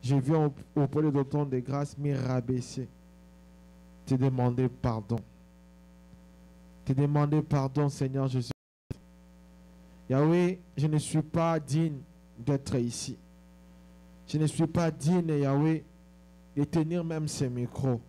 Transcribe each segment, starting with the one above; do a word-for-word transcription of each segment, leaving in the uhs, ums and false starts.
je viens auprès de ton trône de grâce me rabaisser, te demander pardon. Te demander pardon, Seigneur Jésus. Yahweh, je ne suis pas digne d'être ici. Je ne suis pas digne, Yahweh, de tenir même ces micros.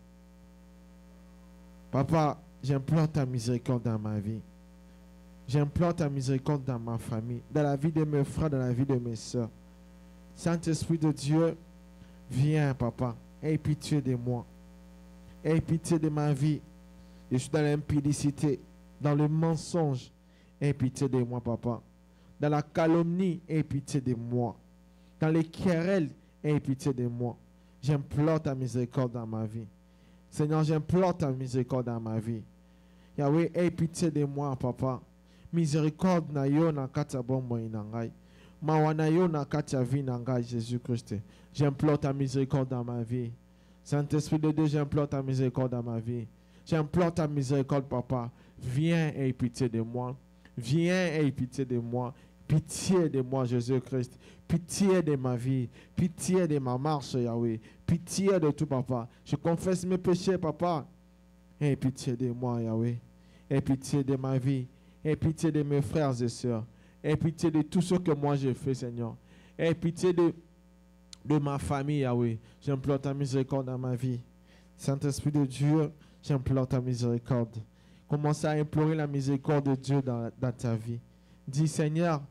Papa, j'implore ta miséricorde dans ma vie. J'implore ta miséricorde dans ma famille, dans la vie de mes frères, dans la vie de mes soeurs. Saint-Esprit de Dieu, viens, Papa, aie pitié de moi. Aie pitié de ma vie. Je suis dans l'impudicité, dans le mensonge. Aie pitié de moi, Papa. Dans la calomnie, aie pitié de moi. Dans les querelles, aie pitié de moi. J'implore ta miséricorde dans ma vie. Seigneur, j'implore ta miséricorde dans ma vie. Yahweh, aie pitié de moi, Papa. Miséricorde na yo na kata bombo inangai. Mawana yo na kata vie nangai, Jésus-Christ. J'implore ta miséricorde dans ma vie. Saint-Esprit de Dieu, j'implore ta miséricorde dans ma vie. J'implore ta miséricorde, Papa. Viens et aie pitié de moi. Viens et aie pitié de moi. Pitié de moi, Jésus-Christ. Pitié de ma vie. Pitié de ma marche, Yahweh. Pitié de tout, Papa. Je confesse mes péchés, Papa. Aie pitié de moi, Yahweh. Aie pitié de ma vie. Aie pitié de mes frères et sœurs. Aie pitié de tout ce que moi j'ai fait, Seigneur. Aie pitié de, de ma famille, Yahweh. J'implore ta miséricorde dans ma vie. Saint-Esprit de Dieu, j'implore ta miséricorde. Commence à implorer la miséricorde de Dieu dans, dans ta vie. Dis, Seigneur,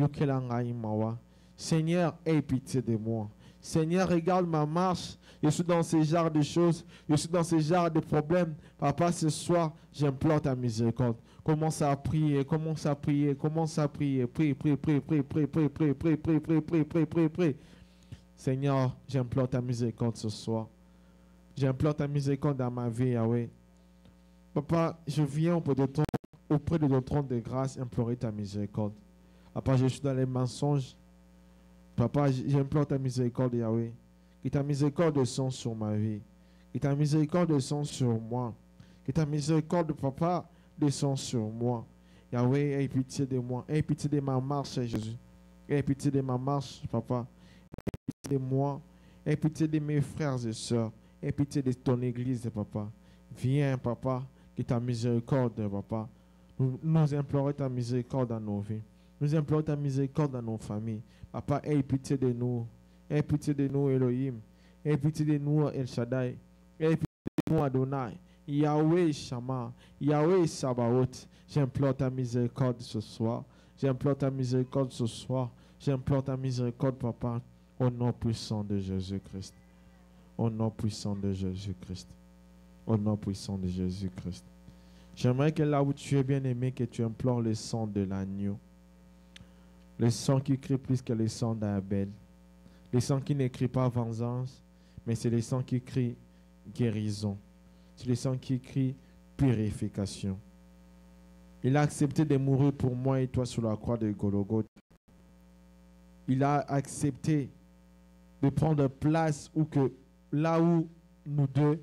Seigneur, aie pitié de moi. Seigneur, regarde ma marche. Je suis dans ce genre de choses. Je suis dans ce genre de problèmes. Papa, ce soir, j'implore ta miséricorde. Commence à prier, commence à prier, commence à prier. Prie, prie, prie, prie, prie, prie, prie, prie, prie, prie, prie, prie, prie, prie. Seigneur, j'implore ta miséricorde ce soir. J'implore ta miséricorde dans ma vie, Yahweh. Papa, je viens auprès de ton, auprès de ton trône de grâce implorer ta miséricorde. Papa, je suis dans les mensonges. Papa, j'implore ta miséricorde, Yahweh. Que ta miséricorde descende sur ma vie. Que ta miséricorde descende sur moi. Que ta miséricorde, Papa, descende sur moi. Yahweh, aie pitié de moi. Aie pitié de ma marche, Jésus. Aie pitié de ma marche, Papa. Aie pitié de moi. Aie pitié de mes frères et sœurs. Aie pitié de ton église, Papa. Viens, Papa, que ta miséricorde, Papa. Nous, nous implorons ta miséricorde dans nos vies. Nous implorons ta miséricorde dans nos familles. Papa, aie pitié de nous. Aie pitié de nous, Elohim. Aie pitié de nous, El Shaddai. Aie pitié de nous, Adonai. Yahweh Shammah. Yahweh Sabaoth. J'implore ta miséricorde ce soir. J'implore ta miséricorde ce soir. J'implore ta miséricorde, Papa. Au nom puissant de Jésus-Christ. Au nom puissant de Jésus-Christ. Au nom puissant de Jésus-Christ. J'aimerais que là où tu es bien-aimé, que tu implores le sang de l'agneau. Le sang qui crie plus que le sang d'Abel. Le sang qui n'écrit pas vengeance, mais c'est le sang qui crie guérison. C'est le sang qui crie purification. Il a accepté de mourir pour moi et toi sur la croix de Golgotha. Il a accepté de prendre place où que, là où nous deux,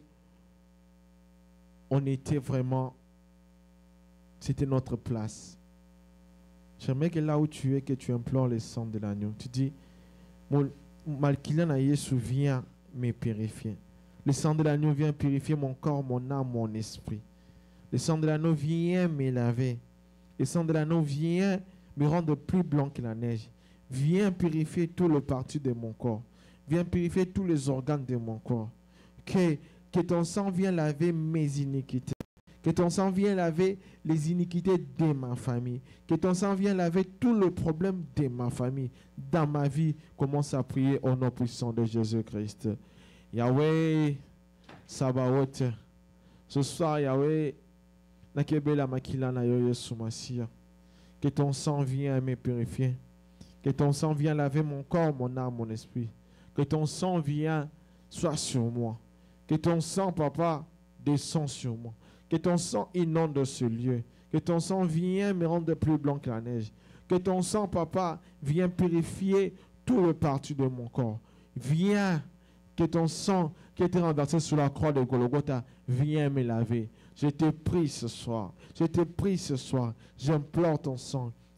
on était vraiment, c'était notre place. J'aimerais que là où tu es, que tu implores le sang de l'agneau. Tu dis, Malkilan Yesu vient me purifier. Le sang de l'agneau vient purifier mon corps, mon âme, mon esprit. Le sang de l'agneau vient me laver. Le sang de l'agneau vient me rendre plus blanc que la neige. Viens purifier tout le parti de mon corps. Viens purifier tous les organes de mon corps. Que, que ton sang vienne laver mes iniquités. Que ton sang vienne laver les iniquités de ma famille. Que ton sang vienne laver tous les problèmes de ma famille. Dans ma vie, commence à prier au nom puissant de Jésus-Christ. Yahweh, Sabaoth. Ce soir, Yahweh, Nakebela Makilana Yesu Masia. Que ton sang vienne me purifier. Que ton sang vienne laver mon corps, mon âme, mon esprit. Que ton sang vienne soit sur moi. Que ton sang, Papa, descend sur moi. Que ton sang inonde ce lieu. Que ton sang vienne me rendre plus blanc que la neige. Que ton sang, Papa, vienne purifier tout le parti de mon corps. Viens, que ton sang qui était renversé sur la croix de Golgotha, viens me laver. Je te prie ce soir. Je te prie ce soir. J'implore ton sang.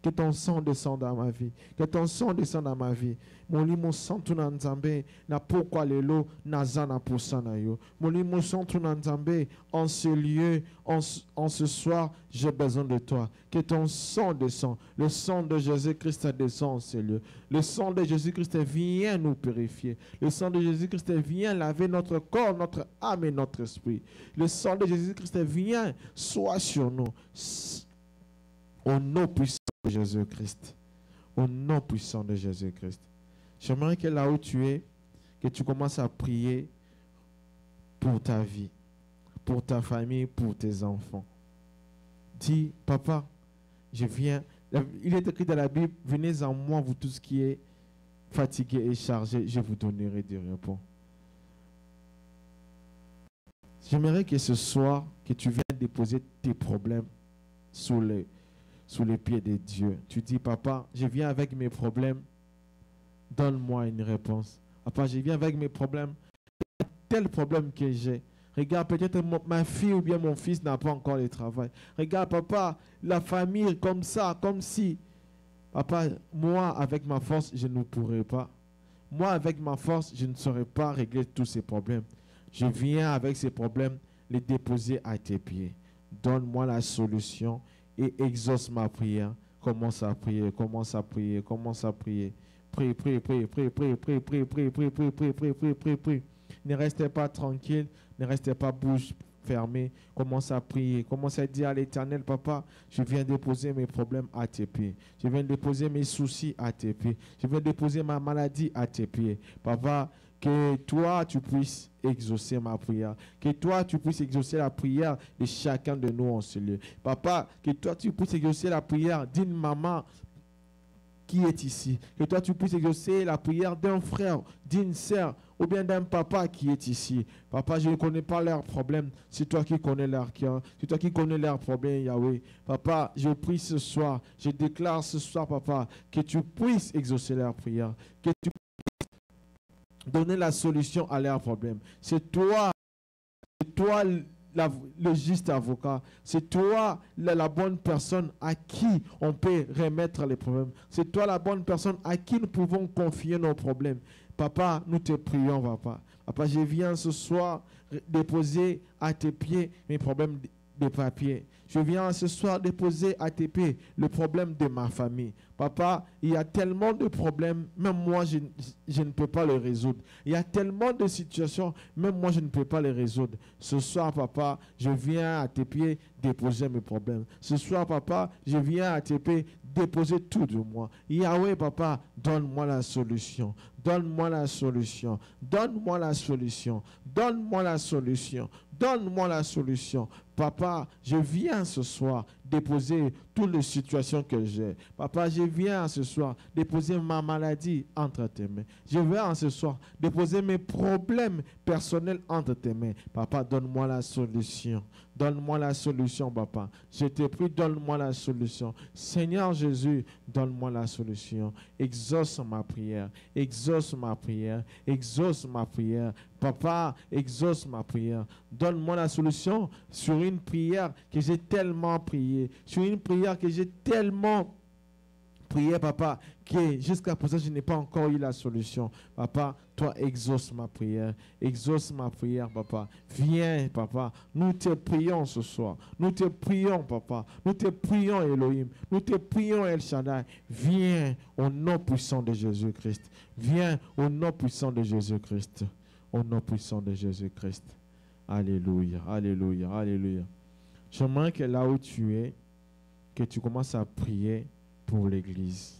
Que ton sang descende dans ma vie. Que ton sang descende dans ma vie. Mon limo sang tout dans Nzambe. Na pourquoi le lo naza na poussa na yo. Mon limo sang tout dans Nzambe. En ce lieu, en, en ce soir, j'ai besoin de toi. Que ton sang descende. Le sang de Jésus-Christ descend en ce lieu. Le sang de Jésus-Christ vient nous purifier. Le sang de Jésus-Christ vient laver notre corps, notre âme et notre esprit. Le sang de Jésus-Christ vient, soit sur nous. Au nom puissant de Jésus-Christ. Au nom puissant de Jésus-Christ. J'aimerais que là où tu es, que tu commences à prier pour ta vie, pour ta famille, pour tes enfants. Dis, papa, je viens. Il est écrit dans la Bible, venez en moi, vous tous qui êtes fatigués et chargés, je vous donnerai des repos. J'aimerais que ce soir, que tu viennes déposer tes problèmes sous les, sous les pieds de Dieu. Tu dis, papa, je viens avec mes problèmes, donne-moi une réponse. Papa, je viens avec mes problèmes, tel problème que j'ai. Regarde, peut-être ma fille ou bien mon fils n'a pas encore le travail. Regarde, papa, la famille comme ça, comme si. Papa, moi, avec ma force, je ne pourrais pas. Moi, avec ma force, je ne saurais pas régler tous ces problèmes. Je viens avec ces problèmes, les déposer à tes pieds. Donne-moi la solution et exauce ma prière. Commence à prier, commence à prier, commence à prier. Prie, prie, prie, prie, prie, prie, prie, prie, prie, prie, prie, prie, prie, prie, prie. Ne restez pas tranquille, ne restez pas bouche fermée. Commence à prier, commence à dire à l'Éternel, papa, je viens déposer mes problèmes à tes pieds. Je viens déposer mes soucis à tes pieds. Je viens déposer ma maladie à tes pieds. Papa, que toi, tu puisses exaucer ma prière. Que toi, tu puisses exaucer la prière de chacun de nous en ce lieu. Papa, que toi, tu puisses exaucer la prière d'une maman qui est ici. Que toi, tu puisses exaucer la prière d'un frère, d'une sœur, ou bien d'un papa qui est ici. Papa, je ne connais pas leurs problèmes. C'est toi qui connais leur cœur. C'est toi qui connais leurs problèmes, Yahweh. Papa, je prie ce soir. Je déclare ce soir, papa, que tu puisses exaucer leurs prières. Que tu puisses donner la solution à leurs problèmes. C'est toi, c'est toi la, le juste avocat. C'est toi la, la bonne personne à qui on peut remettre les problèmes. C'est toi la bonne personne à qui nous pouvons confier nos problèmes. Papa, nous te prions, papa. Papa, je viens ce soir déposer à tes pieds mes problèmes de papier. Je viens ce soir déposer à tes pieds le problème de ma famille. Papa, il y a tellement de problèmes, même moi, je, je ne peux pas les résoudre. Il y a tellement de situations, même moi, je ne peux pas les résoudre. Ce soir, papa, je viens à tes pieds déposer mes problèmes. Ce soir, papa, je viens à tes pieds déposer tout de moi. Yahweh, papa, donne-moi la solution. Donne-moi la solution. Donne-moi la solution. Donne-moi la solution. Donne-moi la solution. Papa, je viens ce soir déposer toutes les situations que j'ai. Papa, je viens ce soir déposer ma maladie entre tes mains. Je viens ce soir déposer mes problèmes personnels entre tes mains. Papa, donne-moi la solution. Donne-moi la solution, papa. Je te prie, donne-moi la solution. Seigneur Jésus, donne-moi la solution. Exauce ma prière. Exauce ma prière. Exauce ma prière. Papa, exauce ma prière. Donne-moi la solution sur une prière que j'ai tellement priée. Sur une prière que j'ai tellement prié, papa, que jusqu'à présent, je n'ai pas encore eu la solution. Papa, toi, exauce ma prière. Exauce ma prière, papa. Viens, papa. Nous te prions ce soir. Nous te prions, papa. Nous te prions, Elohim. Nous te prions, El Shaddai. Viens au nom puissant de Jésus-Christ. Viens au nom puissant de Jésus-Christ. Au nom puissant de Jésus-Christ. Alléluia, alléluia, alléluia. J'aimerais que là où tu es, que tu commences à prier pour l'Église.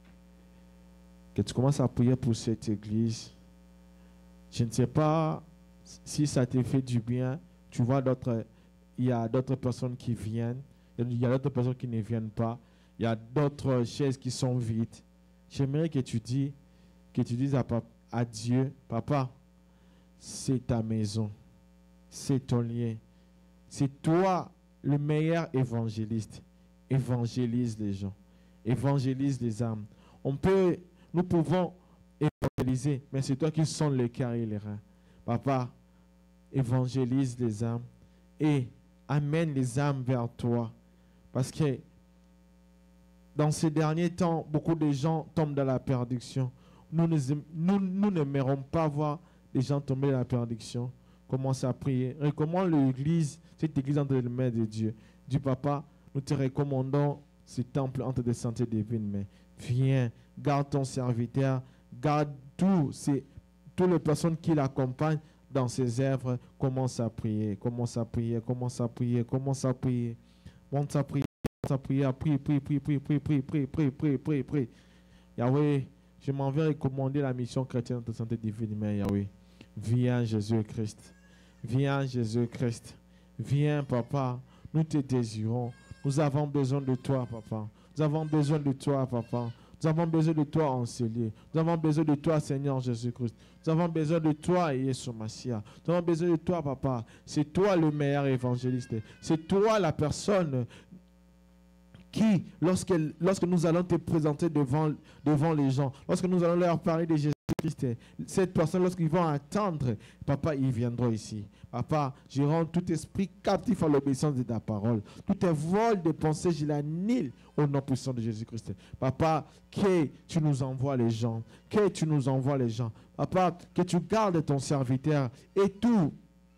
Que tu commences à prier pour cette Église. Je ne sais pas si ça te fait du bien. Tu vois, d'autres, il y a d'autres personnes qui viennent. Il y a d'autres personnes qui ne viennent pas. Il y a d'autres chaises qui sont vides. J'aimerais que tu dis, que tu dises à, à Dieu, papa, c'est ta maison, c'est ton lien, c'est toi le meilleur évangéliste. Évangélise les gens, évangélise les âmes. On peut, nous pouvons évangéliser, mais c'est toi qui sonnes le cœur et les reins. Papa, évangélise les âmes et amène les âmes vers toi. Parce que dans ces derniers temps, beaucoup de gens tombent dans la perdition. Nous ne nous, nous n'aimerons pas voir les gens tomber dans la perdiction. Commence à prier. Recommande l'église, cette église entre les mains de Dieu. Du Papa, nous te recommandons ce temple entre des santé divines. Mais viens, garde ton serviteur, garde tous ces, toutes les personnes qui l'accompagnent dans ses œuvres. Commence à prier, commence à prier, commence à prier, commence à prier. Commence à prier, commence à prier, prie, prie, prie, prie, prie, prie, prie, prie, prie, prie, prie. Yahweh, je m'en vais recommander la mission chrétienne de santé divine, mais Yahweh, viens Jésus-Christ, viens Jésus-Christ, viens Papa, nous te désirons, nous avons besoin de toi Papa, nous avons besoin de toi Papa, nous avons besoin de toi enseigné, nous avons besoin de toi Seigneur Jésus-Christ, nous avons besoin de toi Yeshua Mashiach, nous avons besoin de toi Papa, c'est toi le meilleur évangéliste, c'est toi la personne qui, lorsque, lorsque nous allons te présenter devant, devant les gens, lorsque nous allons leur parler de Jésus-Christ, cette personne, lorsqu'ils vont attendre, Papa, ils viendront ici. Papa, je rends tout esprit captif à l'obéissance de ta parole. Tout est vol de pensée, je l'annule au nom puissant de Jésus-Christ. Papa, que tu nous envoies les gens, que tu nous envoies les gens. Papa, que tu gardes ton serviteur et tout.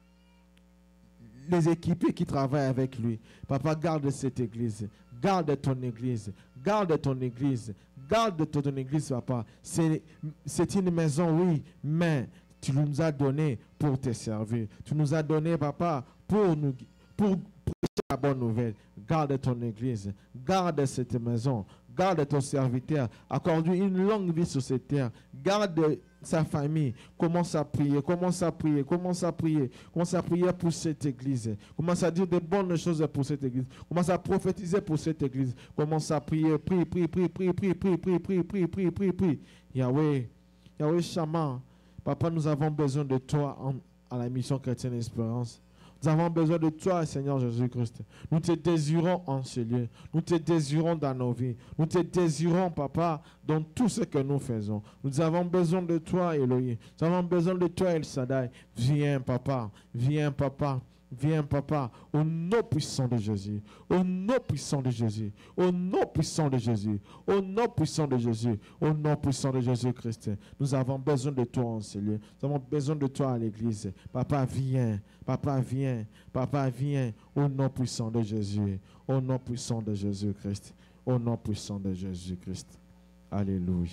Les équipés qui travaillent avec lui. Papa, garde cette église. Garde ton église. Garde ton église. Garde ton église, Papa. C'est une maison, oui, mais tu nous as donné pour te servir. Tu nous as donné, Papa, pour nous pour prêcher la bonne nouvelle. Garde ton église. Garde cette maison. Garde ton serviteur. Accorde-lui une longue vie sur cette terre. Garde sa famille. Commence à prier. Commence à prier. Commence à prier. Commence à prier pour cette église. Commence à dire de bonnes choses pour cette église. Commence à prophétiser pour cette église. Commence à prier. Prie, prie, prie, prie, prie, prie, prie, prie, prie, prie, prie, prie. Yahweh. Yahweh Shammah. Papa, nous avons besoin de toi en, à la mission chrétienne Espérance. Nous avons besoin de toi, Seigneur Jésus-Christ. Nous te désirons en ce lieu. Nous te désirons dans nos vies. Nous te désirons, Papa, dans tout ce que nous faisons. Nous avons besoin de toi, Elohim. Nous avons besoin de toi, El Shaddai. Viens, Papa. Viens, Papa. Viens, Papa, au nom puissant de Jésus, au nom puissant de Jésus, au nom puissant de Jésus, au nom puissant de Jésus, au nom puissant de Jésus-Christ. Nous avons besoin de toi en ce lieu. Nous avons besoin de toi à l'église. Papa, viens. Papa, viens. Papa, viens. Au nom puissant de Jésus. Au nom puissant de Jésus-Christ. Au nom puissant de Jésus-Christ. Alléluia.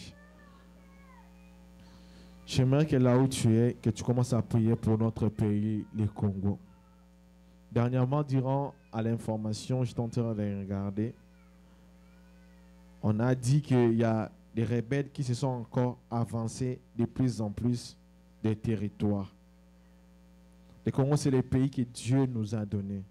J'aimerais que là où tu es, que tu commences à prier pour notre pays, le Congo. Dernièrement, durant à l'information, je tentais de regarder. On a dit qu'il y a des rebelles qui se sont encore avancés de plus en plus des territoires. Le Congo, c'est le pays que Dieu nous a donné.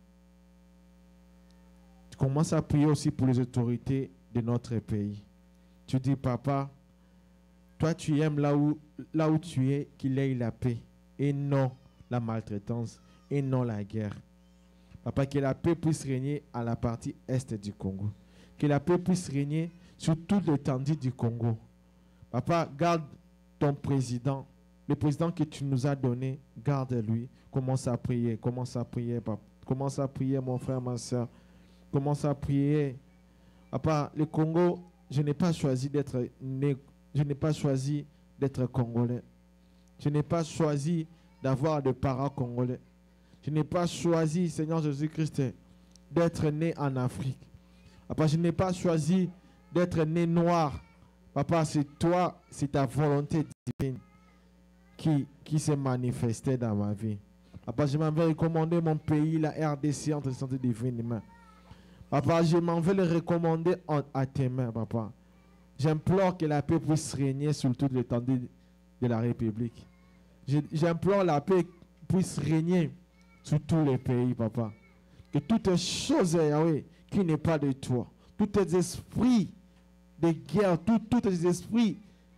Tu commences à prier aussi pour les autorités de notre pays. Tu dis, Papa, toi tu aimes là où, là où tu es, qu'il y ait la paix et non la maltraitance et non la guerre. Papa, que la paix puisse régner à la partie est du Congo. Que la paix puisse régner sur toute l'étendue du Congo. Papa, garde ton président, le président que tu nous as donné, garde-lui. Commence à prier, commence à prier, papa. Commence à prier, mon frère, ma soeur. Commence à prier. Papa, le Congo, je n'ai pas choisi d'être né, je n'ai pas choisi d'être congolais. Je n'ai pas choisi d'avoir des parents congolais. Je n'ai pas choisi, Seigneur Jésus-Christ, d'être né en Afrique. Papa, je n'ai pas choisi d'être né noir. Papa, c'est toi, c'est ta volonté divine qui, qui s'est manifestée dans ma vie. Papa, je m'en vais recommander mon pays, la R D C, entre les santé divine mains. Papa, je m'en vais le recommander en, à tes mains, Papa. J'implore que la paix puisse régner sur toute l'étendue de la République. J'implore la paix puisse régner sur tous les pays, Papa. Que toutes choses, Yahweh, qui n'est pas de toi, tous les esprits de guerre, tous les esprits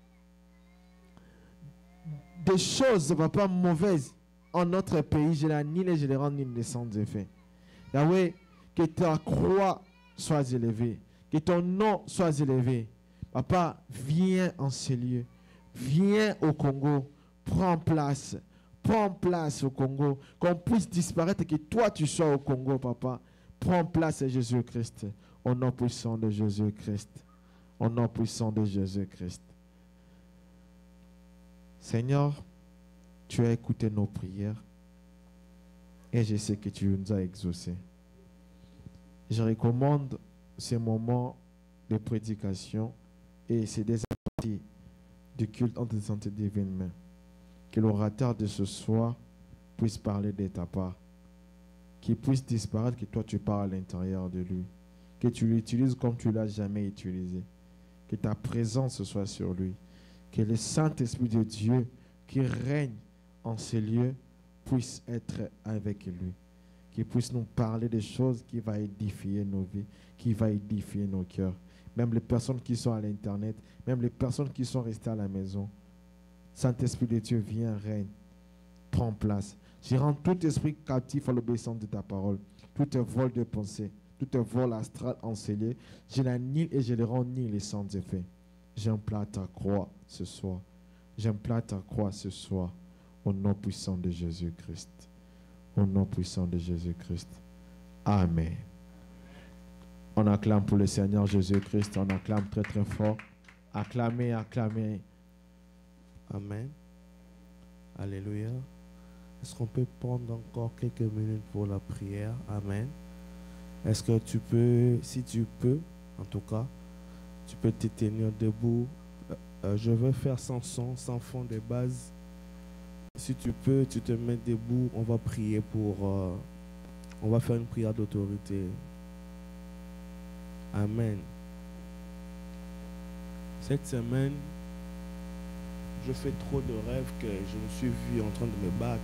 des choses, Papa, mauvaises en notre pays, je l'annule et je les rends nulles sans effet. Yahweh, que ta croix soit élevée, que ton nom soit élevé. Papa, viens en ce lieu, viens au Congo, prends place. Prends place au Congo, qu'on puisse disparaître, que toi tu sois au Congo, Papa. Prends place, Jésus-Christ. Au nom puissant de Jésus-Christ. Au nom puissant de Jésus-Christ. Seigneur, tu as écouté nos prières et je sais que tu nous as exaucés. Je recommande ces moments de prédication et ces des parties du culte entre les santé divine main. Que l'orateur de ce soir puisse parler de ta part. Qu'il puisse disparaître, que toi tu parles à l'intérieur de lui. Que tu l'utilises comme tu ne l'as jamais utilisé. Que ta présence soit sur lui. Que le Saint-Esprit de Dieu qui règne en ces lieux puisse être avec lui. Qu'il puisse nous parler des choses qui vont édifier nos vies, qui vont édifier nos cœurs. Même les personnes qui sont à l'Internet, même les personnes qui sont restées à la maison. Saint-Esprit de Dieu, viens, règne, prends place. Je rends tout esprit captif à l'obéissance de ta parole. Tout vol de pensée, tout vol astral enseigné, je l'annule et je le rends nul et sans effet. J'implante ta croix ce soir. J'implante ta croix ce soir. Au nom puissant de Jésus-Christ. Au nom puissant de Jésus-Christ. Amen. On acclame pour le Seigneur Jésus-Christ. On acclame très très fort. Acclamez, acclamez. Amen. Alléluia. Est-ce qu'on peut prendre encore quelques minutes pour la prière? Amen. Est-ce que tu peux, si tu peux, en tout cas, tu peux te tenir debout. Euh, je veux faire sans son, sans fond de base. Si tu peux, tu te mets debout. On va prier pour... Euh, on va faire une prière d'autorité. Amen. Cette semaine, je fais trop de rêves que je me suis vu en train de me battre.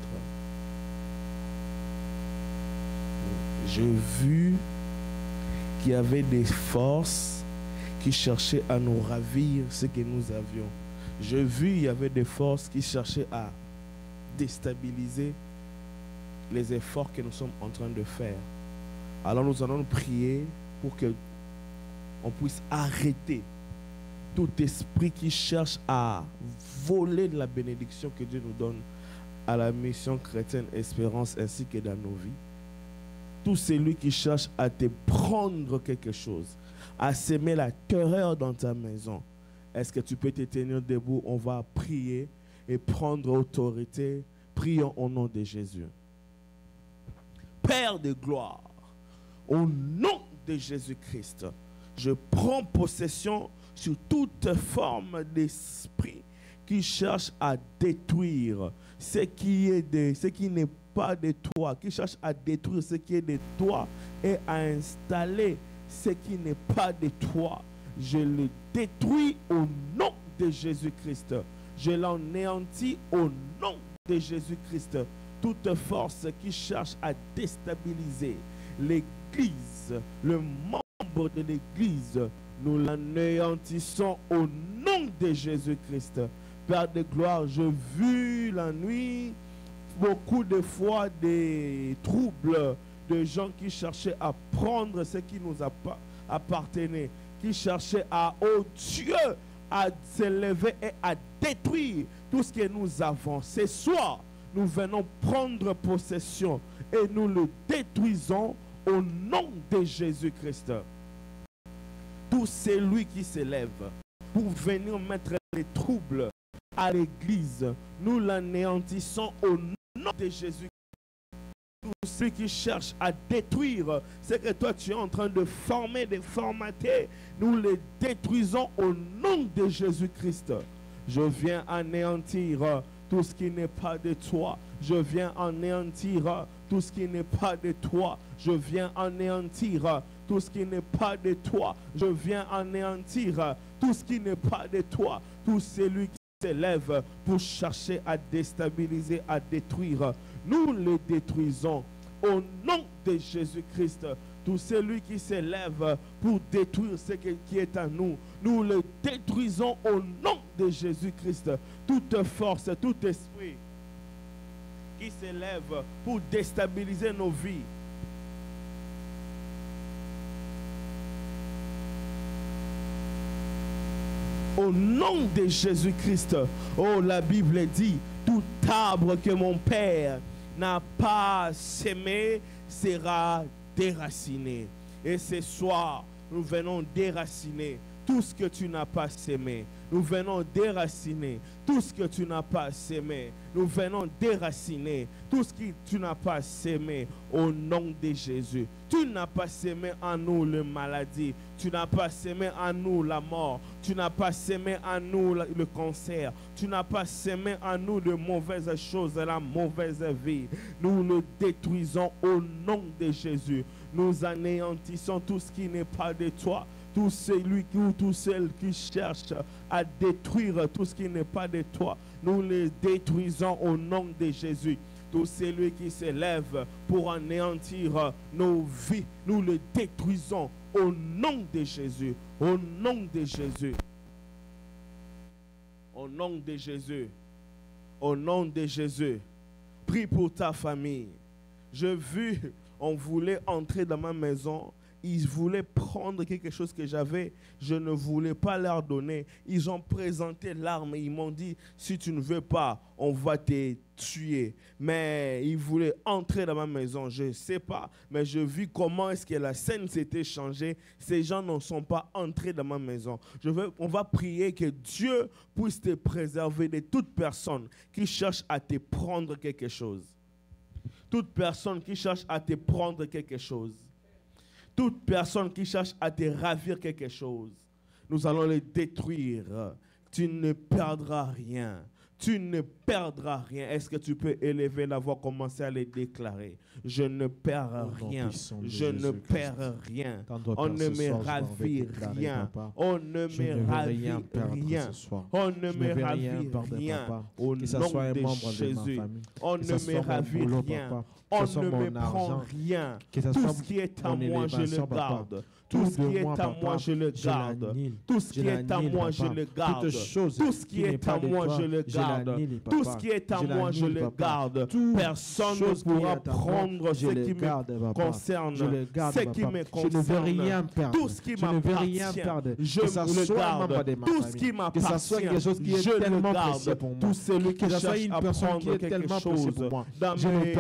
J'ai vu qu'il y avait des forces qui cherchaient à nous ravir ce que nous avions. J'ai vu qu'il y avait des forces qui cherchaient à déstabiliser les efforts que nous sommes en train de faire. Alors nous allons prier pour que on puisse arrêter tout esprit qui cherche à voler de la bénédiction que Dieu nous donne à la mission chrétienne Espérance ainsi que dans nos vies. Tout celui qui cherche à te prendre quelque chose, à semer la terreur dans ta maison. Est-ce que tu peux te tenir debout? On va prier et prendre autorité. Prions au nom de Jésus. Père de gloire, au nom de Jésus-Christ, je prends possession sur toute forme d'esprit qui cherche à détruire ce qui est de, ce qui n'est pas de toi, qui cherche à détruire ce qui est de toi et à installer ce qui n'est pas de toi. Je le détruis au nom de Jésus-Christ. Je l'anéantis au nom de Jésus-Christ. Toute force qui cherche à déstabiliser l'Église, le membre de l'Église, nous l'anéantissons au nom de Jésus-Christ. Père de gloire, j'ai vu la nuit beaucoup de fois des troubles de gens qui cherchaient à prendre ce qui nous appartenait, qui cherchaient à, oh Dieu, à s'élever et à détruire tout ce que nous avons. Ce soir, nous venons prendre possession et nous le détruisons au nom de Jésus-Christ. Tout celui qui s'élève pour venir mettre les troubles à l'Église, nous l'anéantissons au nom de Jésus. Tout celui qui cherche à détruire ce que toi tu es en train de former, de formater, nous le détruisons au nom de Jésus-Christ. Je viens anéantir tout ce qui n'est pas de toi. Je viens anéantir tout ce qui n'est pas de toi. Je viens anéantir tout ce qui n'est pas de toi. Je viens anéantir tout ce qui n'est pas de toi. Tout celui qui s'élève pour chercher à déstabiliser, à détruire, nous le détruisons au nom de Jésus-Christ. Tout celui qui s'élève pour détruire ce qui est à nous, nous le détruisons au nom de Jésus-Christ. Toute force, tout esprit qui s'élève pour déstabiliser nos vies, au nom de Jésus-Christ. Oh, la Bible dit, tout arbre que mon Père n'a pas semé sera déraciner. Et ce soir, nous venons déraciner tout ce que tu n'as pas sémé. Nous venons déraciner tout ce que tu n'as pas sémé. Nous venons déraciner tout ce que tu n'as pas sémé au nom de Jésus. Tu n'as pas sémé en nous la maladie. Tu n'as pas sémé en nous la mort. Tu n'as pas sémé en nous le cancer. Tu n'as pas sémé en nous de mauvaises choses, la mauvaise vie. Nous le détruisons au nom de Jésus. Nous anéantissons tout ce qui n'est pas de toi. Tout celui ou tout celle qui cherche à détruire tout ce qui n'est pas de toi, nous les détruisons au nom de Jésus. Tout celui qui s'élève pour anéantir nos vies, nous le détruisons au nom de Jésus. Au nom de Jésus. Au nom de Jésus. Au nom de Jésus. Prie pour ta famille. J'ai vu, on voulait entrer dans ma maison. Ils voulaient prendre quelque chose que j'avais. Je ne voulais pas leur donner. Ils ont présenté l'arme et ils m'ont dit, si tu ne veux pas, on va te tuer. Mais ils voulaient entrer dans ma maison. Je ne sais pas, mais je vis comment est-ce que la scène s'était changée. Ces gens ne sont pas entrés dans ma maison. Je veux, on va prier que Dieu puisse te préserver de toute personne qui cherche à te prendre quelque chose. Toute personne qui cherche à te prendre quelque chose. Toute personne qui cherche à te ravir quelque chose, nous allons les détruire. Tu ne perdras rien. Tu ne perdras rien. Est-ce que tu peux élever la voix, commencer à les déclarer? Je ne perds rien. Je ne perds rien. On ne me ravit rien. On ne me ravit rien. On ne me ravit rien. Au nom de Jésus. On ne me ravit rien. On ne me prend rien. Tout ce qui est à moi, je le garde. Tout ce qui est à moi, je le garde. Tout ce qui est à moi, je le garde. Tout ce qui est à moi, je le garde. Tout ce qui est à moi, je le garde. Personne ne pourra prendre ce qui me concerne, ce qui me concerne. Tout ce qui m'appartient, je le garde. Tout ce qui m'appartient, je le garde. Tout celui qui cherche à prendre quelque chose dans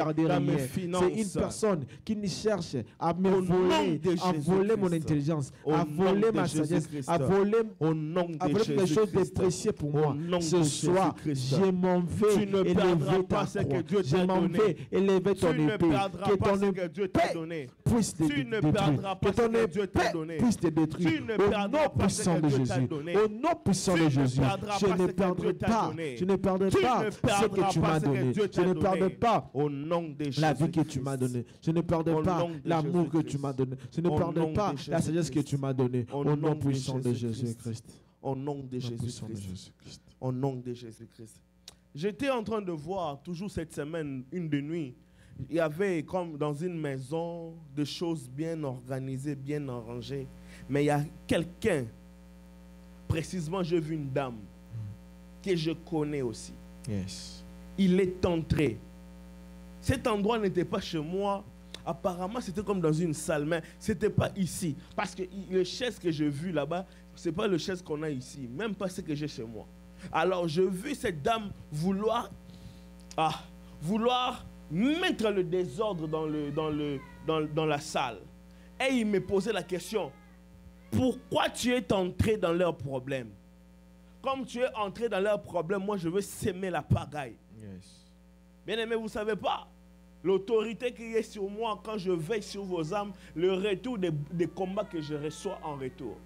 mes finances, c'est une personne qui ne cherche à me voler, à voler mon intelligence, à voler ma sagesse, à voler, au nom à voler quelque chose de précieux pour moi. Ce soir, je m'en vais élever ta croix. Je m'en vais élever ton épée. Que ton épée puisse te détruire. Que ton épée puisse te détruire. Au nom puissant de Jésus. Au nom puissant de Jésus. Je ne perdrai pas. Je ne perdrai pas ce que tu m'as donné. Je ne perdrai pas la vie que tu m'as donnée. Je ne perdrai pas l'amour que tu m'as donné. Je ne perdrai pas la sagesse que tu m'as donnée. Au nom puissant de Jésus-Christ. Au nom de Jésus-Christ. Au nom de Jésus-Christ. J'étais en train de voir, toujours cette semaine, une de nuit, il y avait comme dans une maison des choses bien organisées, bien arrangées. Mais il y a quelqu'un, précisément j'ai vu une dame, que je connais aussi. Yes. Il est entré. Cet endroit n'était pas chez moi. Apparemment, c'était comme dans une salle, mais ce n'était pas ici. Parce que les chaises que j'ai vues là-bas, ce n'est pas les chaises qu'on a ici, même pas ce que j'ai chez moi. Alors, je vis cette dame vouloir, ah, vouloir mettre le désordre dans, le, dans, le, dans, dans la salle. Et il me posait la question, pourquoi tu es entré dans leurs problèmes? Comme tu es entré dans leurs problèmes, moi, je veux s'aimer la pagaille. Yes. Bien aimé, vous ne savez pas, l'autorité qui est sur moi quand je veille sur vos âmes, le retour des, des combats que je reçois en retour.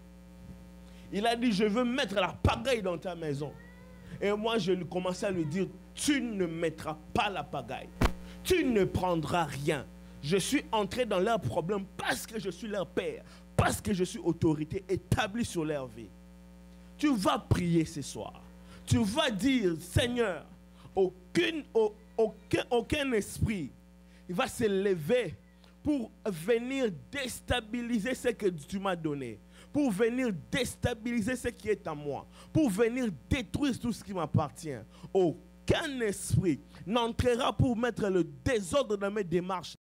Il a dit, je veux mettre la pagaille dans ta maison. Et moi, je lui commençais à lui dire, tu ne mettras pas la pagaille. Tu ne prendras rien. Je suis entré dans leurs problèmes parce que je suis leur père, parce que je suis autorité établie sur leur vie. Tu vas prier ce soir. Tu vas dire, Seigneur, aucune, aucun, aucun esprit il va se lever pour venir déstabiliser ce que tu m'as donné, pour venir déstabiliser ce qui est à moi, pour venir détruire tout ce qui m'appartient. Aucun esprit n'entrera pour mettre le désordre dans mes démarches.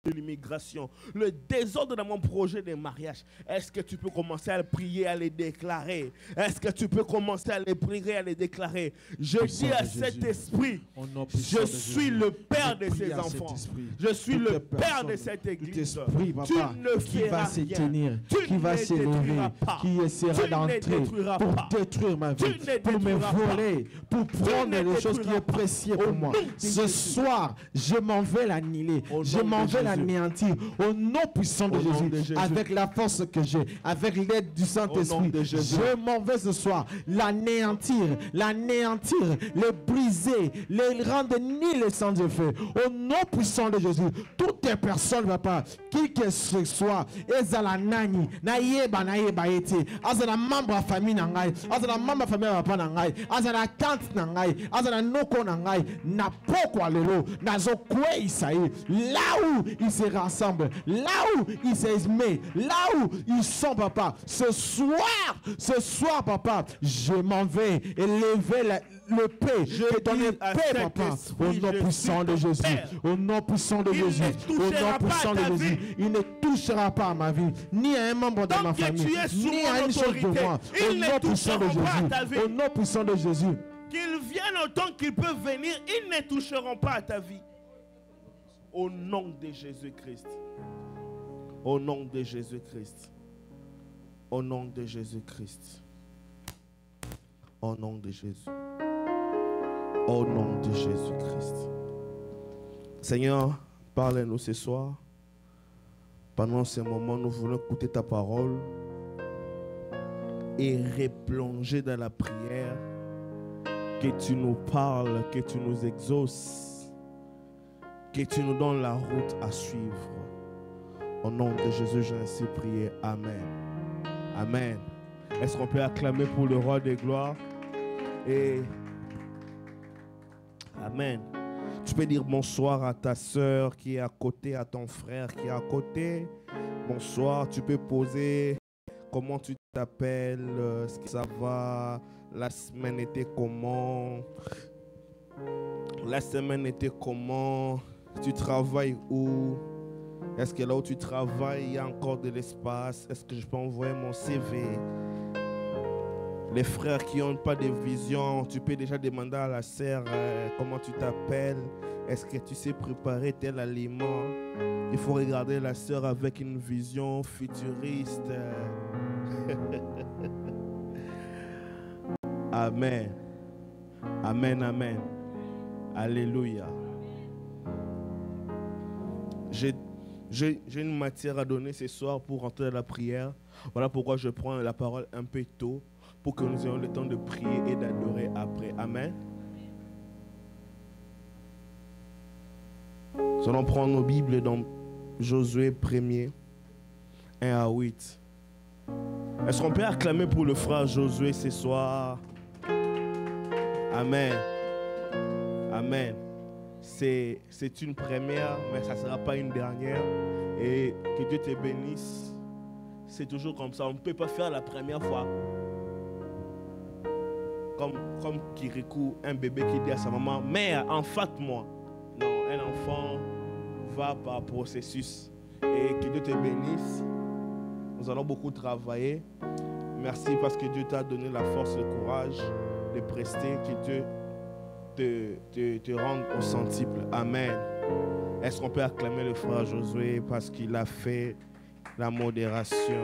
de l'immigration, le désordre dans mon projet de mariage, est-ce que tu peux commencer à prier, à les déclarer? Est-ce que tu peux commencer à les prier, à les déclarer? Je Puissant dis à de cet Jésus. esprit, Au nom puissant je de suis Jésus. le père Je de prie ces à cet enfants. esprit. Je suis Toute le père personne, de cette tout église. esprit, Tu papa, ne qui feras va se rien. tenir, Tu qui va ne s'élever, détruiras pas. qui essaiera Tu ne d'entrer détruiras pour pas. détruire ma Tu vie, ne pour me détruiras pas. voler, pour prendre ne les choses qui détruiras est pas. précieuses Au pour moi. nom de Ce Jésus. soir, je m'en vais l'annihiler, Au je nom m'en de vais Jésus. l'anéantir au nom puissant de Au nom Jésus, de Jésus. avec la force que j'ai, avec l'aide du Au nom Saint-Esprit. de Jésus. Je m'en vais ce soir l'anéantir, l'anéantir, le briser, le rendre nul et sans effet. Au nom puissant de Jésus, toutes les personnes, papa, qui que ce soit, ezala nani, na yeba na yeba ete, azala membre de famille na ngai, azala membre de famille ya papa na ngai, azala tante na ngai, azala noko na ngai, na pokwa lelo, na zo kwe isaïe, là où ils se rassemblent, là où ils se mettent, là où ils sont, papa, ce soir, ce soir, papa, je m'en vais élever la, le paix, Je et donner dis à paix, cet papa, esprit, au nom je puissant suis de ton Jésus, Père. au nom puissant de Il Jésus, ne au touchera nom pas puissant à de ta Jésus, vie. il ne touchera pas à ma vie, ni à un membre de Tant ma que famille, tu es sous ni mon à une chose de autorité, moi, ils au ne nom puissant de toucheront pas à ta Jésus, vie. au nom puissant de Jésus. Qu'ils viennent autant qu'ils peuvent venir, ils ne toucheront pas à ta vie. Au nom de Jésus-Christ. Au nom de Jésus-Christ. Au nom de Jésus-Christ. Au nom de Jésus. Au nom de Jésus-Christ. Seigneur, parle-nous ce soir. Pendant ce moment, nous voulons écouter ta parole et replonger dans la prière. Que tu nous parles, que tu nous exauces, que tu nous donnes la route à suivre. Au nom de Jésus, j'ai ainsi prié. Amen. Amen. Est-ce qu'on peut acclamer pour le roi des gloires? Et Amen. Tu peux dire bonsoir à ta soeur qui est à côté, à ton frère qui est à côté. Bonsoir. Tu peux poser comment tu t'appelles, euh, est-ce que ça va, la semaine était comment, la semaine était comment, tu travailles où, est-ce que là où tu travailles, il y a encore de l'espace, est-ce que je peux envoyer mon C V? Les frères qui n'ont pas de vision, tu peux déjà demander à la sœur euh, comment tu t'appelles, est-ce que tu sais préparer tel aliment? Il faut regarder la sœur avec une vision futuriste. Amen. Amen, amen. Alléluia. J'ai, j'ai, j'ai une matière à donner ce soir pour rentrer dans la prière. Voilà pourquoi je prends la parole un peu tôt, pour que nous ayons le temps de prier et d'adorer après. Amen. Nous allons prendre nos Bibles dans Josué premier, un à huit. Est-ce qu'on peut acclamer pour le frère Josué ce soir? Amen. Amen. C'est, c'est une première, mais ça ne sera pas une dernière. Et que Dieu te bénisse. C'est toujours comme ça. On ne peut pas faire la première fois. Comme, comme Kirikou, un bébé qui dit à sa maman, mère, enfante-moi. Non, un enfant va par processus. Et que Dieu te bénisse. Nous allons beaucoup travailler. Merci parce que Dieu t'a donné la force, le courage de prester. Que Dieu te, te, te rende au centuple. Amen. Est-ce qu'on peut acclamer le frère Josué parce qu'il a fait la modération?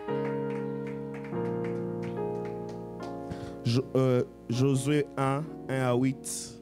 Jo, euh, Josué un, un à huit.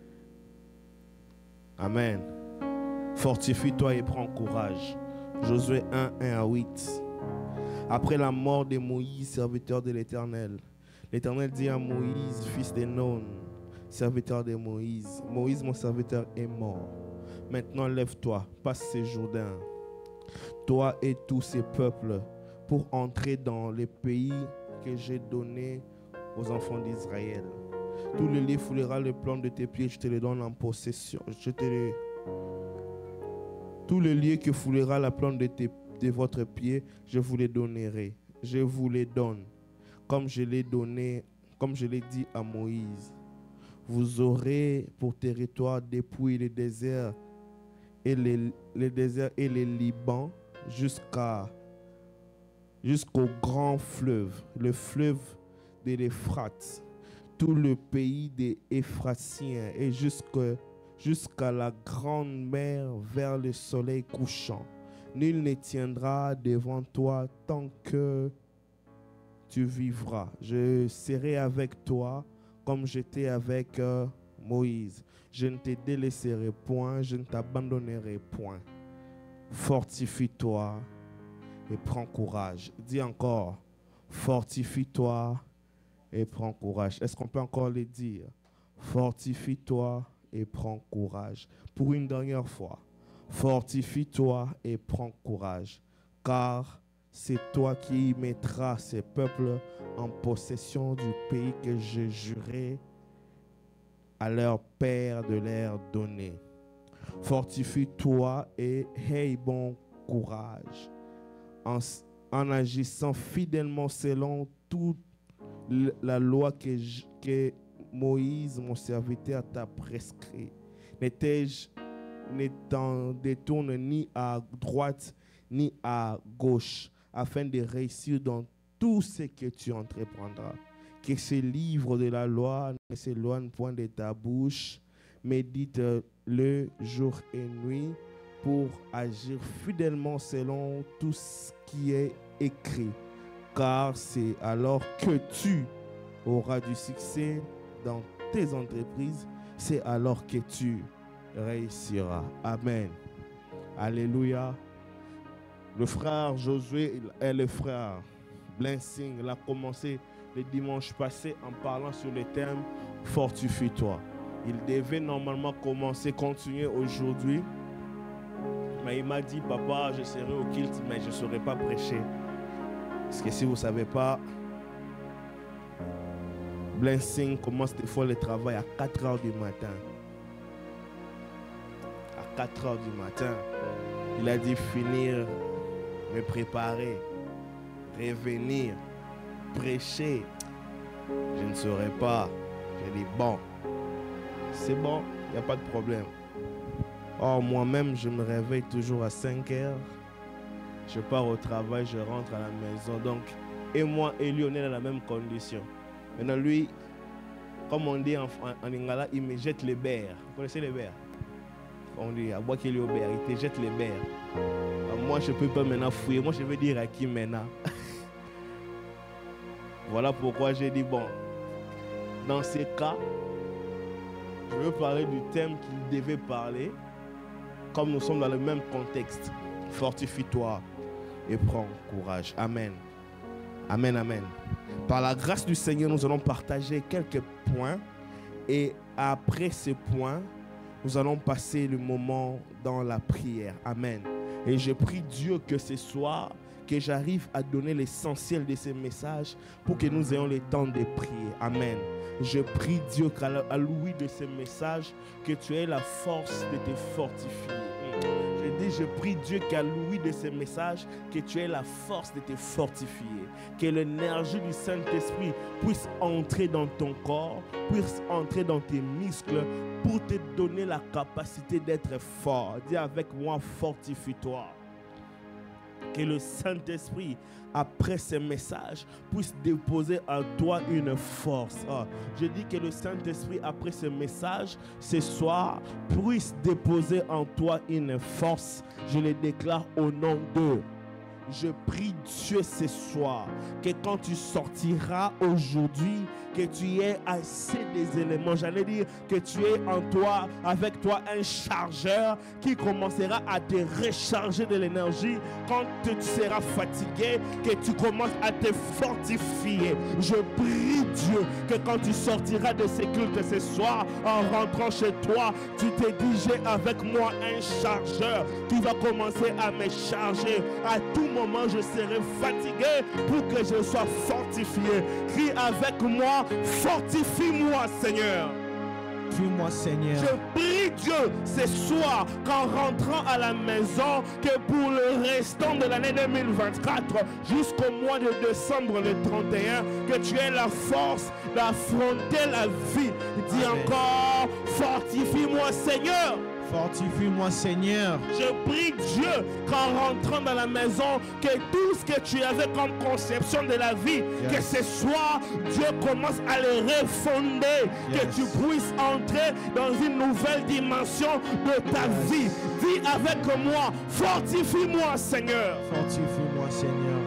Amen. Fortifie-toi et prends courage. Josué un, un à huit. Après la mort de Moïse, serviteur de l'Éternel, l'Éternel dit à Moïse, fils de Non, serviteur de Moïse, Moïse, mon serviteur, est mort. Maintenant, lève-toi, passe ce Jourdain, toi et tous ces peuples, pour entrer dans le pays que j'ai donné aux enfants d'Israël. Tout le lieu foulera le plan de tes pieds, je te le donne en possession. Je te le... Tout le lieu que foulera la plante de, tes, de votre pied, je vous les donnerai. Je vous les donne, comme je l'ai donné, comme je l'ai dit à Moïse. Vous aurez pour territoire depuis le désert et les, les déserts et les Libans jusqu'à jusqu'au grand fleuve, le fleuve de l'Euphrate, tout le pays des Éphratiens et jusqu'à jusqu'à la grande mer vers le soleil couchant. Nul ne tiendra devant toi tant que tu vivras. Je serai avec toi comme j'étais avec euh, Moïse. Je ne te délaisserai point, je ne t'abandonnerai point. Fortifie-toi et prends courage. Dis encore, fortifie-toi et prends courage. Est-ce qu'on peut encore le dire? Fortifie-toi et prends courage. Pour une dernière fois, fortifie-toi et prends courage, car c'est toi qui mettras ces peuples en possession du pays que je jurai à leur père de leur donner. Fortifie-toi et aie bon courage, en, en agissant fidèlement selon toute la loi que, je, que Moïse, mon serviteur, t'a prescrit. Ne t'en détourne ni à droite ni à gauche, afin de réussir dans tout ce que tu entreprendras. Que ce livre de la loi ne s'éloigne point de ta bouche. Médite-le jour et nuit pour agir fidèlement selon tout ce qui est écrit. Car c'est alors que tu auras du succès dans tes entreprises. C'est alors que tu réussiras. Amen. Alléluia. Le frère Josué et le frère Blessing, il a commencé le dimanche passé en parlant sur le thème « Fortifie-toi ». Il devait normalement commencer, continuer aujourd'hui. Mais il m'a dit « Papa, je serai au culte, mais je ne saurais pas prêcher. » Parce que si vous ne savez pas, Blessing commence des fois le travail à quatre heures du matin. À quatre heures du matin, il a dit finir, me préparer, revenir, prêcher. Je ne saurais pas. J'ai dit bon, c'est bon, il n'y a pas de problème. Or, moi-même, je me réveille toujours à cinq heures. Je pars au travail, je rentre à la maison. Donc, et moi et lui, on est dans la même condition. Maintenant, lui, comme on dit en, en, en Lingala, il me jette les berres. Vous connaissez les berres? On dit, à bois qu'il est au berre, il te jette les berres. Alors, moi, je ne peux pas maintenant fouiller. Moi, je vais dire à qui maintenant? Voilà pourquoi j'ai dit, bon, dans ces cas, je veux parler du thème qu'il devait parler, comme nous sommes dans le même contexte. Fortifie-toi et prends courage. Amen. Amen, amen. Par la grâce du Seigneur, nous allons partager quelques points. Et après ces points, nous allons passer le moment dans la prière. Amen. Et je prie Dieu que ce soir, que j'arrive à donner l'essentiel de ces messages pour que nous ayons le temps de prier. Amen. Je prie Dieu qu'à l'ouïe de ces messages, que tu aies la force de te fortifier. Je dis, je prie Dieu qu'à l'ouïe de ces messages, que tu aies la force de te fortifier. Que l'énergie du Saint-Esprit puisse entrer dans ton corps, puisse entrer dans tes muscles pour te donner la capacité d'être fort. Dis avec moi, fortifie-toi. Que le Saint-Esprit, après ces messages, puisse déposer en toi une force. Oh, je dis que le Saint-Esprit, après ce message, ce soir, puisse déposer en toi une force. Je le déclare au nom de... Je prie Dieu ce soir que quand tu sortiras aujourd'hui, que tu aies assez des éléments. J'allais dire que tu aies en toi, avec toi, un chargeur qui commencera à te recharger de l'énergie quand tu seras fatigué, que tu commences à te fortifier. Je prie Dieu que quand tu sortiras de ces cultes ce soir, en rentrant chez toi, tu te dis j'ai avec moi un chargeur qui va commencer à me charger. À tout moment, je serai fatigué pour que je sois fortifié. Crie avec moi, fortifie-moi, Seigneur. Fortifie-moi, Seigneur. Je prie Dieu ce soir qu'en rentrant à la maison, que pour le restant de l'année deux mille vingt-quatre jusqu'au mois de décembre le trente et un, que tu aies la force d'affronter la vie. Dis encore, fortifie-moi, Seigneur. Fortifie-moi, Seigneur. Je prie Dieu qu'en rentrant dans la maison, que tout ce que tu avais comme conception de la vie, yes. que ce soir, Dieu commence à le refonder, yes. que tu puisses entrer dans une nouvelle dimension de ta yes. vie. Dis avec moi, fortifie-moi, Seigneur. Fortifie-moi, Seigneur.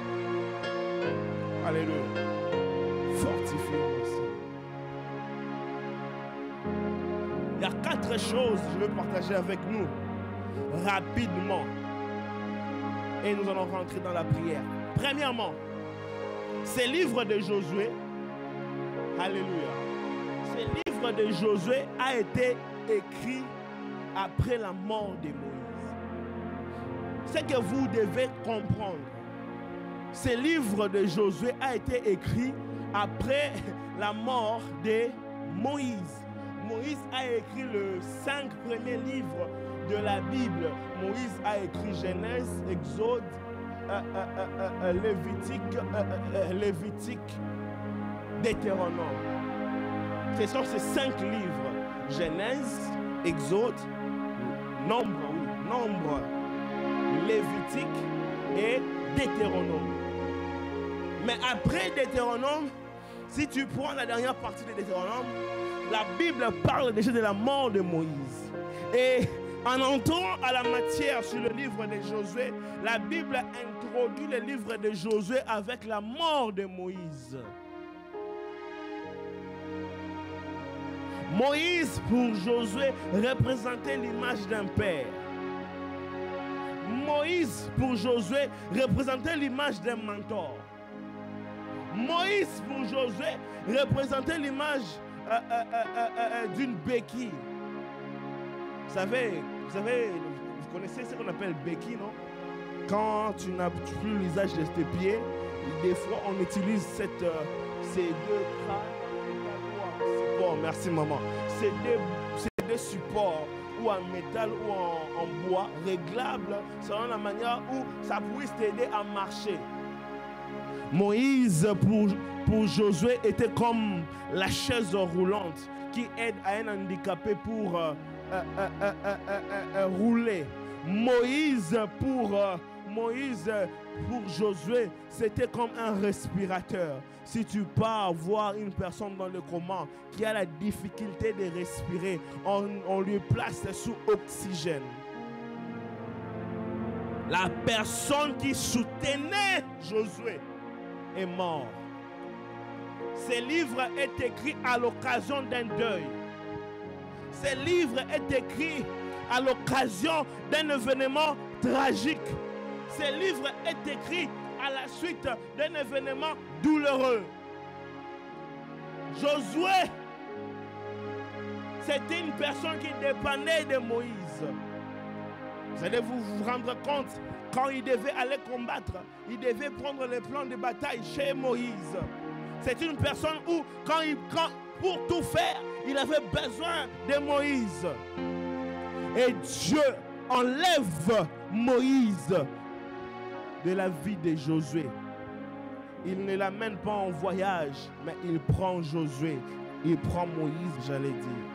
Alléluia. Fortifie-moi, Seigneur. Il y a quatre choses que je veux partager avec nous rapidement. Et nous allons rentrer dans la prière. Premièrement, ce livre de Josué, alléluia, ce livre de Josué a été écrit après la mort de Moïse. Ce que vous devez comprendre, ce livre de Josué a été écrit après la mort de Moïse. Moïse a écrit les cinq premiers livres de la Bible. Moïse a écrit Genèse, Exode, euh, euh, euh, euh, Lévitique, euh, euh, Lévitique, Deutéronome. Ce sont ces cinq livres. Genèse, Exode, Nombre, oui, Nombre, Lévitique et Deutéronome. Mais après Deutéronome, si tu prends la dernière partie de Deutéronome, la Bible parle déjà de la mort de Moïse. Et en entrant à la matière sur le livre de Josué, la Bible introduit le livre de Josué avec la mort de Moïse. Moïse, pour Josué, représentait l'image d'un père. Moïse, pour Josué, représentait l'image d'un mentor. Moïse, pour Josué, représentait l'image Euh, euh, euh, euh, euh, d'une béquille. Vous savez, vous savez, vous connaissez ce qu'on appelle béquille, non? Quand tu n'as plus l'usage de tes pieds, des fois on utilise cette, euh, ces deux crânes. Bon, merci maman. C'est des, c'est des supports ou en métal ou en, en bois réglables selon la manière où ça puisse t'aider à marcher. Moïse, pour, pour Josué, était comme la chaise roulante qui aide à un handicapé pour euh, euh, euh, euh, euh, euh, euh, rouler. Moïse, pour, euh, Moïse, pour Josué, c'était comme un respirateur. Si tu pars voir une personne dans le coma qui a la difficulté de respirer, on, on lui place sous oxygène. La personne qui soutenait Josué est mort. Ce livre est écrit à l'occasion d'un deuil. Ce livre est écrit à l'occasion d'un événement tragique. Ce livre est écrit à la suite d'un événement douloureux. Josué, c'était une personne qui dépendait de Moïse. Vous allez vous, vous rendre compte, quand il devait aller combattre, il devait prendre le plan de bataille chez Moïse. C'est une personne où, quand il, quand, pour tout faire, il avait besoin de Moïse. Et Dieu enlève Moïse de la vie de Josué. Il ne l'amène pas en voyage, mais il prend Josué. Il prend Moïse, j'allais dire.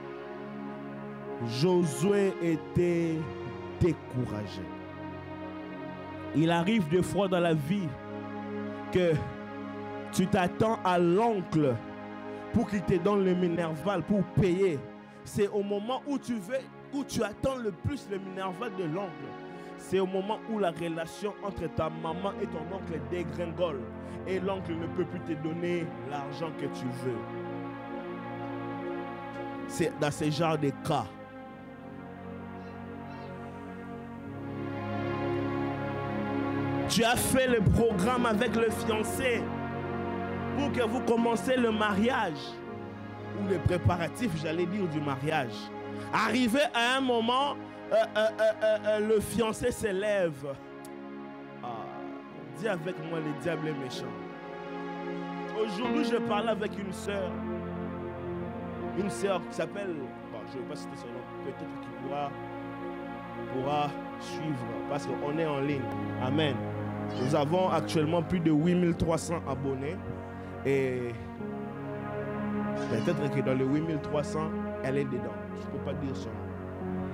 Josué était découragé. Il arrive des fois dans la vie que tu t'attends à l'oncle pour qu'il te donne le minerval pour payer. C'est au moment où tu veux, où tu attends le plus le minerval de l'oncle. C'est au moment où la relation entre ta maman et ton oncle dégringole et l'oncle ne peut plus te donner l'argent que tu veux. C'est dans ce genre de cas. Tu as fait le programme avec le fiancé pour que vous commenciez le mariage ou les préparatifs, j'allais dire, du mariage. Arrivé à un moment, euh, euh, euh, euh, le fiancé se lève. Ah, dis avec moi, le diable est méchant. Aujourd'hui, je parlais avec une sœur. Une sœur qui s'appelle, bon, je ne vais pas citer son nom, peut-être qu'il pourra, pourra suivre parce qu'on est en ligne. Amen. Nous avons actuellement plus de huit mille trois cents abonnés et peut-être que dans les huit mille trois cents, elle est dedans. Je ne peux pas dire son nom.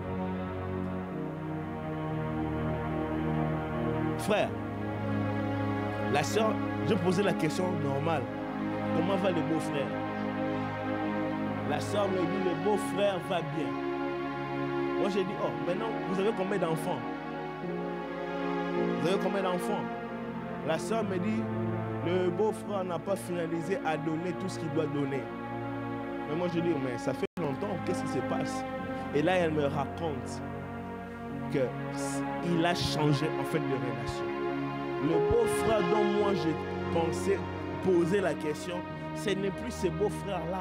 frère. La soeur, je posais la question normale. Comment va le beau-frère? La soeur me dit, le beau-frère va bien. Moi j'ai dit, oh, maintenant, vous avez combien d'enfants? Vous avez combien d'enfants? La soeur me dit, le beau-frère n'a pas finalisé à donner tout ce qu'il doit donner. Mais moi je dis, mais ça fait longtemps, qu'est-ce qui se passe? Et là, elle me raconte qu'il a changé en fait de relation. Le beau-frère dont moi je pensais poser la question, ce n'est plus ce beau-frère-là.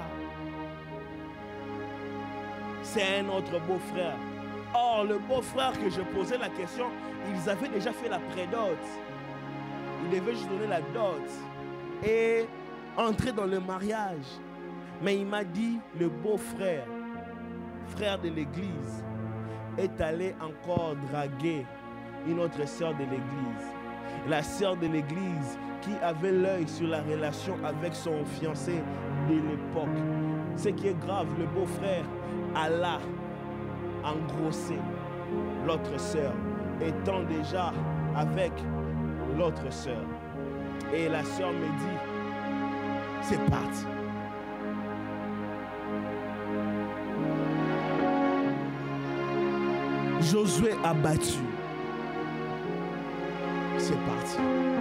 C'est un autre beau-frère. Or, le beau-frère que je posais la question, ils avaient déjà fait la prédot. Ils devaient juste donner la dot et entrer dans le mariage. Mais il m'a dit, le beau-frère, frère de l'église, est allé encore draguer une autre sœur de l'église. La sœur de l'église qui avait l'œil sur la relation avec son fiancé de l'époque. Ce qui est grave, le beau-frère alla engrosser l'autre sœur, étant déjà avec l'autre sœur. Et la sœur me dit, c'est parti. Josué a battu. C'est parti.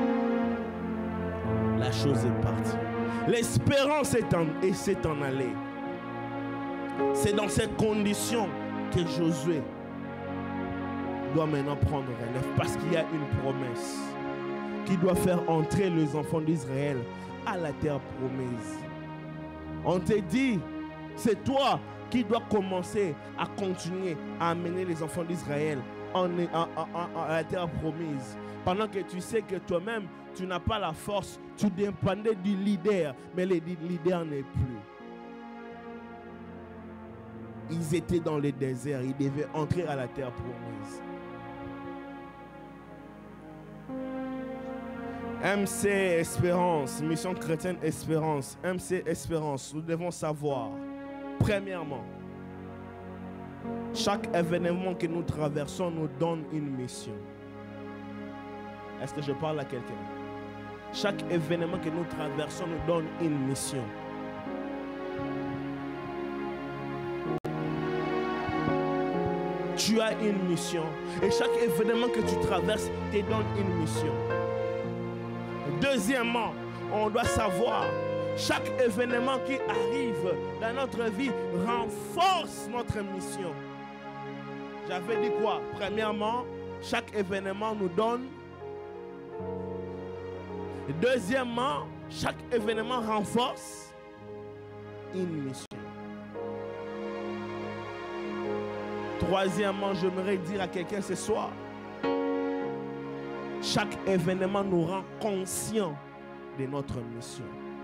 La chose est partie. L'espérance est en, et s'est en allée. C'est dans cette condition que Josué doit maintenant prendre relève, parce qu'il y a une promesse qui doit faire entrer les enfants d'Israël à la terre promise. On te dit, c'est toi qui dois commencer à continuer à amener les enfants d'Israël en, en, en, en, à la terre promise. Pendant que tu sais que toi-même, tu n'as pas la force, tu dépendais du leader, mais le leader n'est plus. Ils étaient dans le désert, ils devaient entrer à la terre promise. M C Espérance, Mission Chrétienne Espérance, M C Espérance, nous devons savoir, premièrement, chaque événement que nous traversons nous donne une mission. Est-ce que je parle à quelqu'un? Chaque événement que nous traversons nous donne une mission. Tu as une mission. Et chaque événement que tu traverses te donne une mission. Deuxièmement, on doit savoir, chaque événement qui arrive dans notre vie renforce notre mission. J'avais dit quoi? Premièrement, chaque événement nous donne. Deuxièmement, chaque événement renforce une mission. Troisièmement, j'aimerais dire à quelqu'un ce soir, chaque événement nous rend conscients de notre mission.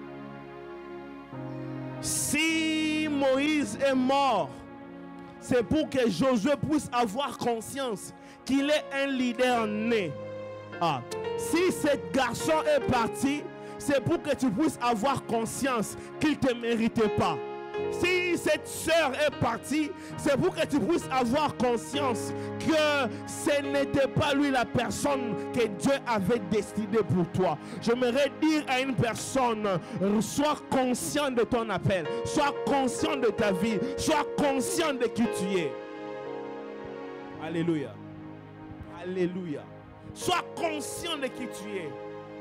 Si Moïse est mort, c'est pour que Josué puisse avoir conscience qu'il est un leader né. Ah. Si ce garçon est parti, c'est pour que tu puisses avoir conscience qu'il ne te méritait pas. Si cette sœur est partie, c'est pour que tu puisses avoir conscience que ce n'était pas lui la personne que Dieu avait destinée pour toi. J'aimerais dire à une personne, sois conscient de ton appel, sois conscient de ta vie, sois conscient de qui tu es. Alléluia. Alléluia. Sois conscient de qui tu es.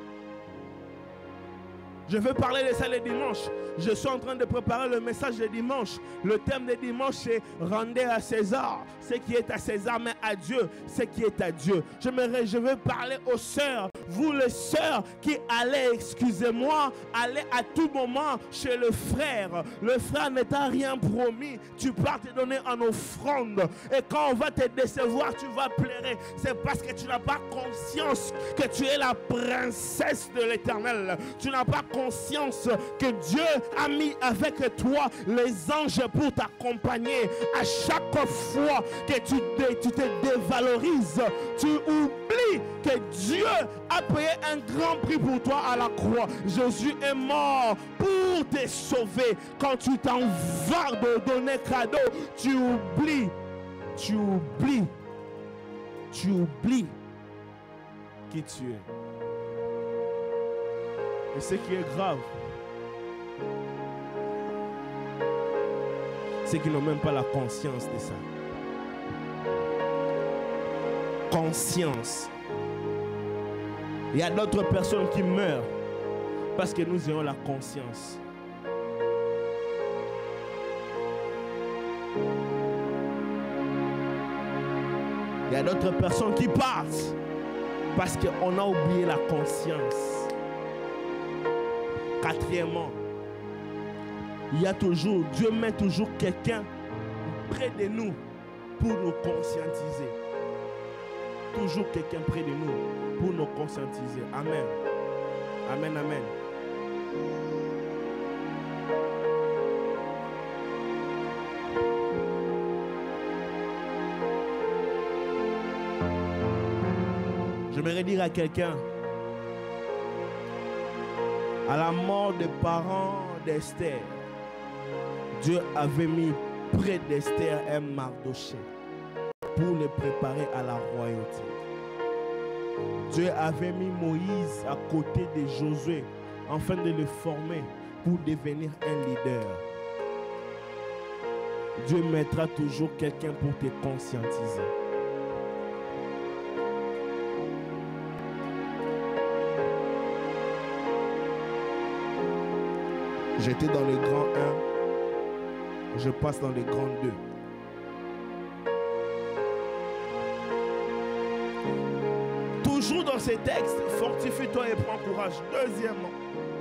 Je veux parler de ça le dimanche. Je suis en train de préparer le message de dimanche. Le thème de dimanche, c'est « Rendez à César ce qui est à César, mais à Dieu ce qui est à Dieu ». Je, me, je veux parler aux sœurs, vous les sœurs qui allez, excusez-moi, allez à tout moment chez le frère. Le frère ne t'a rien promis. Tu pars te donner en offrande. Et quand on va te décevoir, tu vas pleurer. C'est parce que tu n'as pas conscience que tu es la princesse de l'Éternel. Tu n'as pas conscience que Dieu a mis avec toi les anges pour t'accompagner. À chaque fois que tu te, tu te dévalorises, tu oublies que Dieu a payé un grand prix pour toi à la croix. Jésus est mort pour te sauver. Quand tu t'en vas de donner cadeau, tu oublies, tu oublies, tu oublies qui tu es. Et ce qui est grave, c'est qu'ils n'ont même pas la conscience de ça. Conscience. Il y a d'autres personnes qui meurent parce que nous ayons la conscience. Il y a d'autres personnes qui partent parce qu'on a oublié la conscience. Quatrièmement, il y a toujours, Dieu met toujours quelqu'un près de nous pour nous conscientiser. Toujours quelqu'un près de nous pour nous conscientiser. Amen. Amen, amen. J'aimerais dire à quelqu'un, à la mort des parents d'Esther, Dieu avait mis près d'Esther un Mardochée pour le préparer à la royauté. Dieu avait mis Moïse à côté de Josué afin de le former pour devenir un leader. Dieu mettra toujours quelqu'un pour te conscientiser. J'étais dans le grand un, je passe dans le grand deux. Toujours dans ces textes, fortifie-toi et prends courage. Deuxièmement,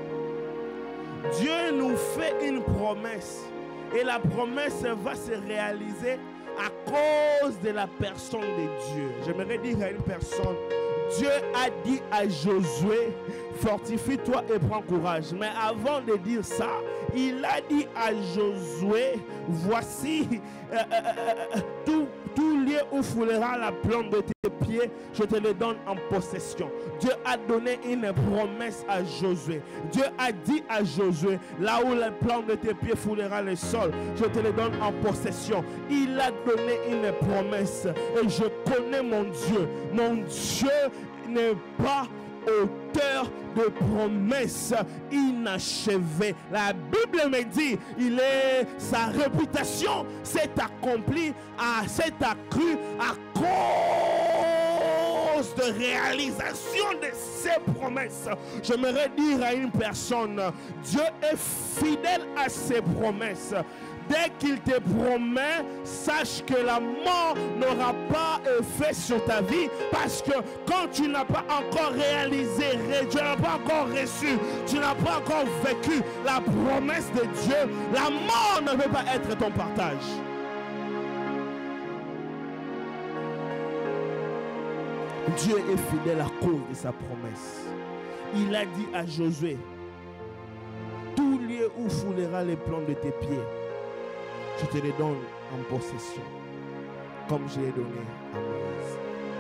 Dieu nous fait une promesse et la promesse va se réaliser à cause de la personne de Dieu. J'aimerais dire à une personne, Dieu a dit à Josué, fortifie-toi et prends courage. Mais avant de dire ça, il a dit à Josué, voici euh, euh, euh, tout, tout lieu où foulera la plante de tes pieds, je te le donne en possession. Dieu a donné une promesse à Josué. Dieu a dit à Josué, là où la plante de tes pieds foulera le sol, je te le donne en possession. Il a donné une promesse et je connais mon Dieu. Mon Dieu n'est pas auteur de promesses inachevées. La Bible me dit, il est, sa réputation s'est accomplie, à, s'est accrue à cause de réalisation de ses promesses. J'aimerais dire à une personne, Dieu est fidèle à ses promesses. Dès qu'il te promet, sache que la mort n'aura pas effet sur ta vie, parce que quand tu n'as pas encore réalisé, tu n'as pas encore reçu, tu n'as pas encore vécu la promesse de Dieu, la mort ne peut pas être ton partage. Dieu est fidèle à cause de sa promesse. Il a dit à Josué, tout lieu où foulera les plants de tes pieds, je te les donne en possession, comme je l'ai donné à Moïse.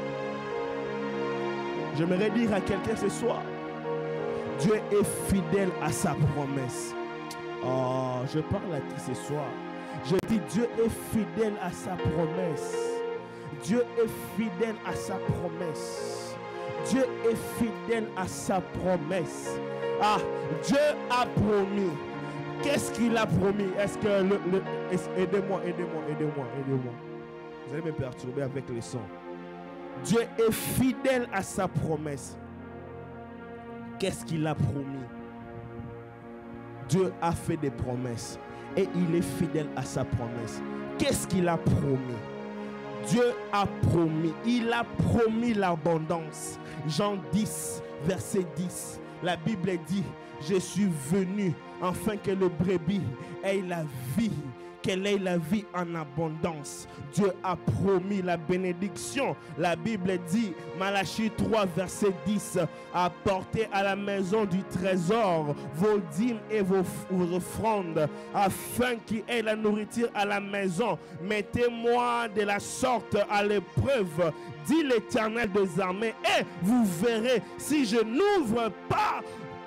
J'aimerais dire à quelqu'un ce soir, Dieu est fidèle à sa promesse. Oh, je parle à qui ce soir? Je dis, Dieu est fidèle à sa promesse. Dieu est fidèle à sa promesse. Dieu est fidèle à sa promesse. Ah, Dieu a promis. Qu'est-ce qu'il a promis? Est-ce que le, le aidez-moi, aidez-moi, aidez-moi, aidez-moi. Vous allez me perturber avec les sons. Dieu est fidèle à sa promesse. Qu'est-ce qu'il a promis? Dieu a fait des promesses et il est fidèle à sa promesse. Qu'est-ce qu'il a promis? Dieu a promis, il a promis l'abondance. Jean dix, verset dix. La Bible dit, je suis venu afin que le brebis ait la vie, qu'elle ait la vie en abondance. Dieu a promis la bénédiction. La Bible dit, Malachie trois, verset dix, apportez à la maison du trésor vos dîmes et vos, vos offrandes, afin qu'il y ait la nourriture à la maison. Mettez-moi de la sorte à l'épreuve, dit l'Éternel des armées, et vous verrez si je n'ouvre pas pour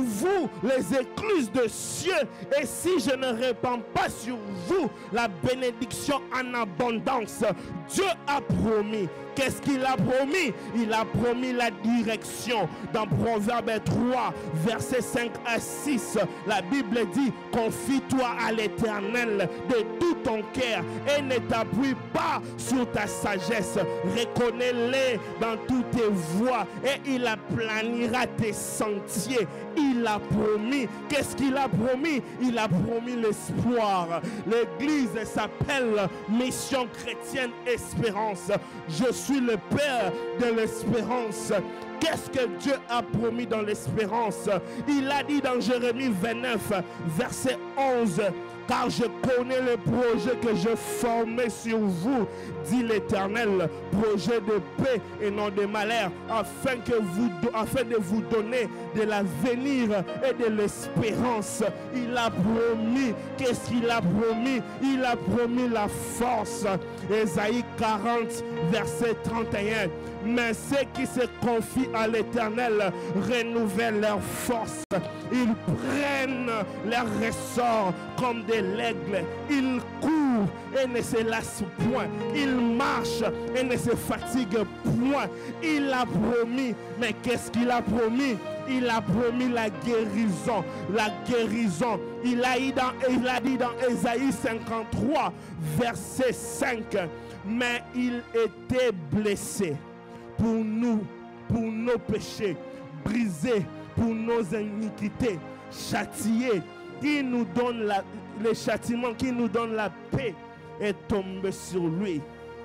vous les écluses de cieux, et si je ne répands pas sur vous la bénédiction en abondance. Dieu a promis. Qu'est-ce qu'il a promis? Il a promis la direction. Dans Proverbe trois, versets cinq à six, la Bible dit: confie-toi à l'Éternel de tout ton cœur et ne t'appuie pas sur ta sagesse. Reconnais-le dans toutes tes voies et il aplanira tes sentiers. Il a promis. Qu'est-ce qu'il a promis? Il a promis l'espoir. L'église s'appelle Mission Chrétienne Espérance. Je suis le Père de l'espérance. Qu'est-ce que Dieu a promis dans l'espérance? Il a dit dans Jérémie vingt-neuf, verset onze: car je connais le projet que je formais sur vous, dit l'Éternel, projet de paix et non de malheur, afin, que vous, afin de vous donner de l'avenir et de l'espérance. Il a promis. Qu'est-ce qu'il a promis? Il a promis la force. Ésaïe quarante, verset trente et un. Mais ceux qui se confient à l'Éternel renouvellent leur force. Ils prennent leur ressort comme des l'aigle. Ils courent et ne se lassent point. Ils marchent et ne se fatiguent point. Il a promis. Mais qu'est-ce qu'il a promis? Il a promis la guérison. La guérison. Il a dit dans, il a dit dans Ésaïe cinquante-trois, verset cinq. Mais il était blessé pour nous, pour nos péchés, brisé pour nos iniquités, châtié, qui nous donne la, le châtiment qui nous donne la paix est tombé sur lui.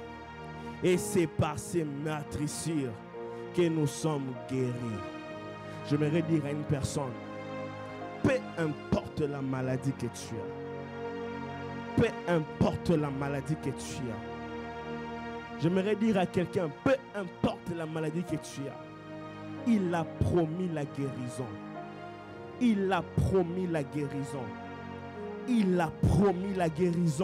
Et c'est par ses meurtrissures que nous sommes guéris. J'aimerais dire à une personne: peu importe la maladie que tu as, peu importe la maladie que tu as, j'aimerais dire à quelqu'un: peu importe la maladie que tu as, il a promis la guérison. Il a promis la guérison. Il a promis la guérison.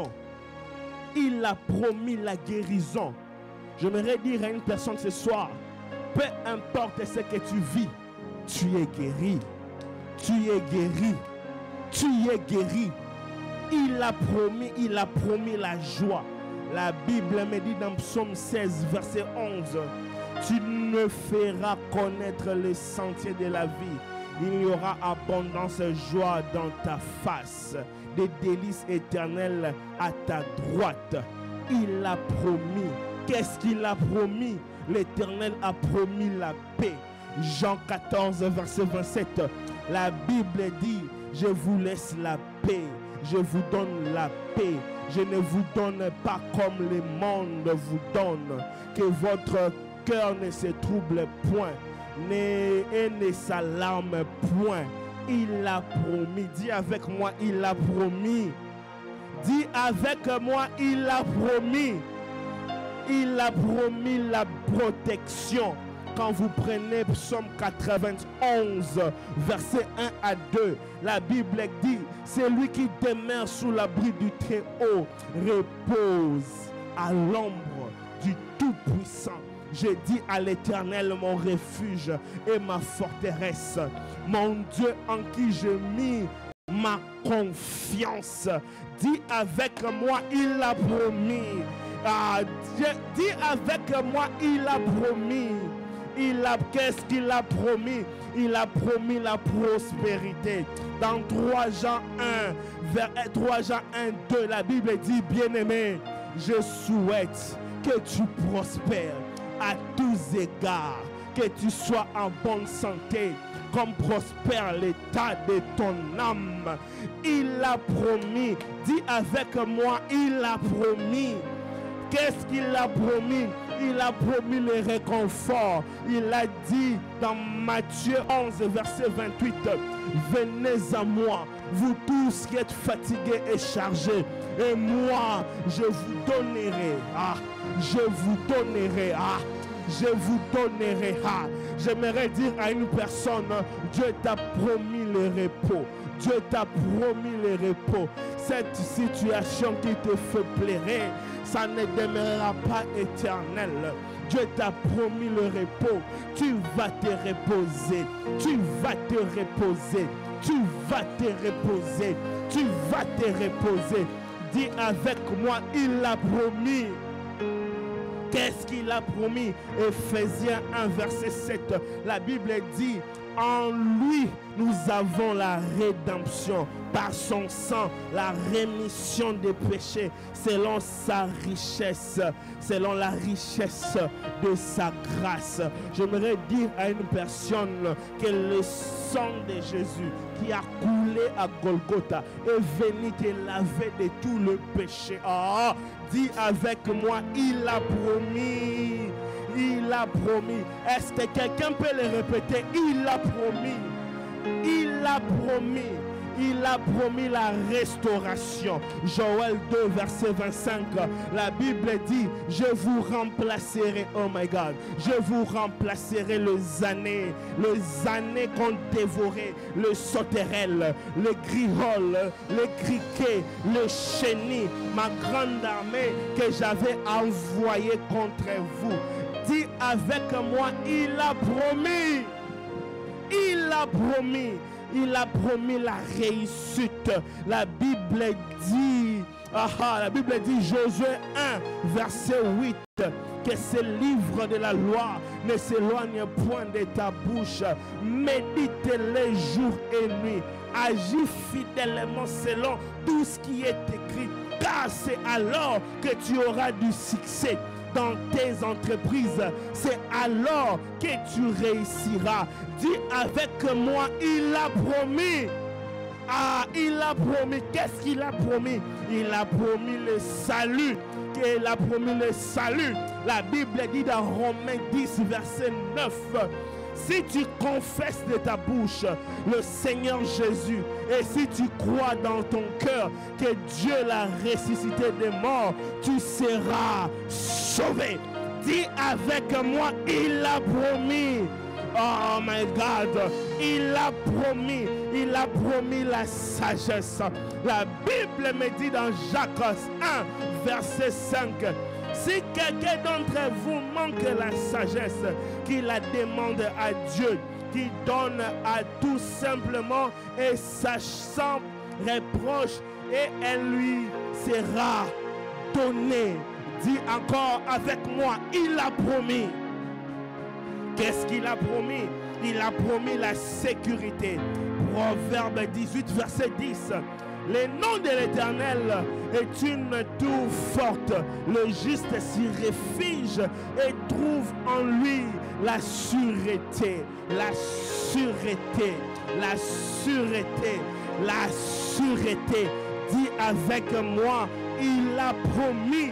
Il a promis la guérison. J'aimerais dire à une personne ce soir: peu importe ce que tu vis, tu es guéri. Tu es guéri. Tu es guéri. Il a promis, il a promis la joie. La Bible me dit dans Psaume seize, verset onze: tu me feras connaître les sentiers de la vie. Il y aura abondance de joie dans ta face, des délices éternelles à ta droite. Il a promis. Qu'est-ce qu'il a promis? L'Éternel a promis la paix. Jean quatorze, verset vingt-sept. La Bible dit: je vous laisse la paix. Je vous donne la paix. Je ne vous donne pas comme le monde vous donne. Que votre cœur ne se trouble point ne, et ne s'alarme point. Il a promis. Dis avec moi: il a promis. Dis avec moi: il a promis. Il a promis la protection. Quand vous prenez Psaume quatre-vingt-onze, verset un à deux, la Bible dit: celui qui demeure sous l'abri du Très-Haut repose à l'ombre du Tout-Puissant. Je dis à l'Éternel, mon refuge et ma forteresse, mon Dieu en qui je mis ma confiance. Dis avec moi: il a promis. Ah, dis avec moi: il a promis. Il a, qu'est-ce qu'il a promis? Il a promis la prospérité. Dans trois Jean un, vers trois Jean un, deux, la Bible dit: bien-aimé, je souhaite que tu prospères à tous égards, que tu sois en bonne santé, comme prospère l'état de ton âme. Il a promis. Dis avec moi: il a promis. Qu'est-ce qu'il a promis? Il a promis le réconfort. Il a dit dans Matthieu onze, verset vingt-huit: venez à moi, vous tous qui êtes fatigués et chargés, et moi je vous donnerai. Ah, je vous donnerai. Ah, je vous donnerai. Ah, j'aimerais dire à une personne: Dieu t'a promis le repos. Dieu t'a promis le repos. cette situation qui te fait pleurer, ça ne demeurera pas éternel. Dieu t'a promis le repos. Tu vas te reposer. Tu vas te reposer. Tu vas te reposer. Tu vas te reposer. Dis avec moi, il l'a promis. Qu'est-ce qu'il a promis? Éphésiens un, verset sept. La Bible dit, en lui, nous avons la rédemption par son sang, la rémission des péchés, selon sa richesse, selon la richesse de sa grâce. J'aimerais dire à une personne que le sang de Jésus qui a coulé à Golgotha est venu te laver de tout le péché. Oh, dis avec moi, il a promis. Il a promis. Est-ce que quelqu'un peut le répéter? Il a promis. Il a promis. Il a promis la restauration. Joël deux, verset vingt-cinq. La Bible dit, je vous remplacerai, oh my God, je vous remplacerai les années, les années qu'on dévorait, le sauterelle, le grihole, le criquet, le chenille, ma grande armée que j'avais envoyée contre vous. Dis avec moi, il a promis. Il a promis. Il a promis la réussite. La Bible dit, aha, la Bible dit, Josué un, verset huit, que ce livre de la loi ne s'éloigne point de ta bouche. Médite-les jour et nuit. Agis fidèlement selon tout ce qui est écrit, car c'est alors que tu auras du succès dans tes entreprises. C'est alors que tu réussiras. Dis avec moi, il a promis. Ah, il a promis. Qu'est-ce qu'il a promis? Il a promis le salut. Il a promis le salut. La Bible dit dans Romains dix, verset neuf, si tu confesses de ta bouche le Seigneur Jésus et si tu crois dans ton cœur que Dieu l'a ressuscité des morts, tu seras sauvé. Dis avec moi, il a promis. Oh my God, il a promis, il a promis la sagesse. La Bible me dit dans Jacques un, verset cinq, si quelqu'un d'entre vous manque la sagesse, qu'il la demande à Dieu, qui donne à tout simplement et sachant reproche, et elle lui sera donnée. Dis encore avec moi, il a promis. Qu'est-ce qu'il a promis? Il a promis la sécurité. Proverbe dix-huit, verset dix. Le nom de l'Éternel est une tour forte. Le juste s'y réfugie et trouve en lui la sûreté. La sûreté. La sûreté. La sûreté. Dis avec moi, il a promis.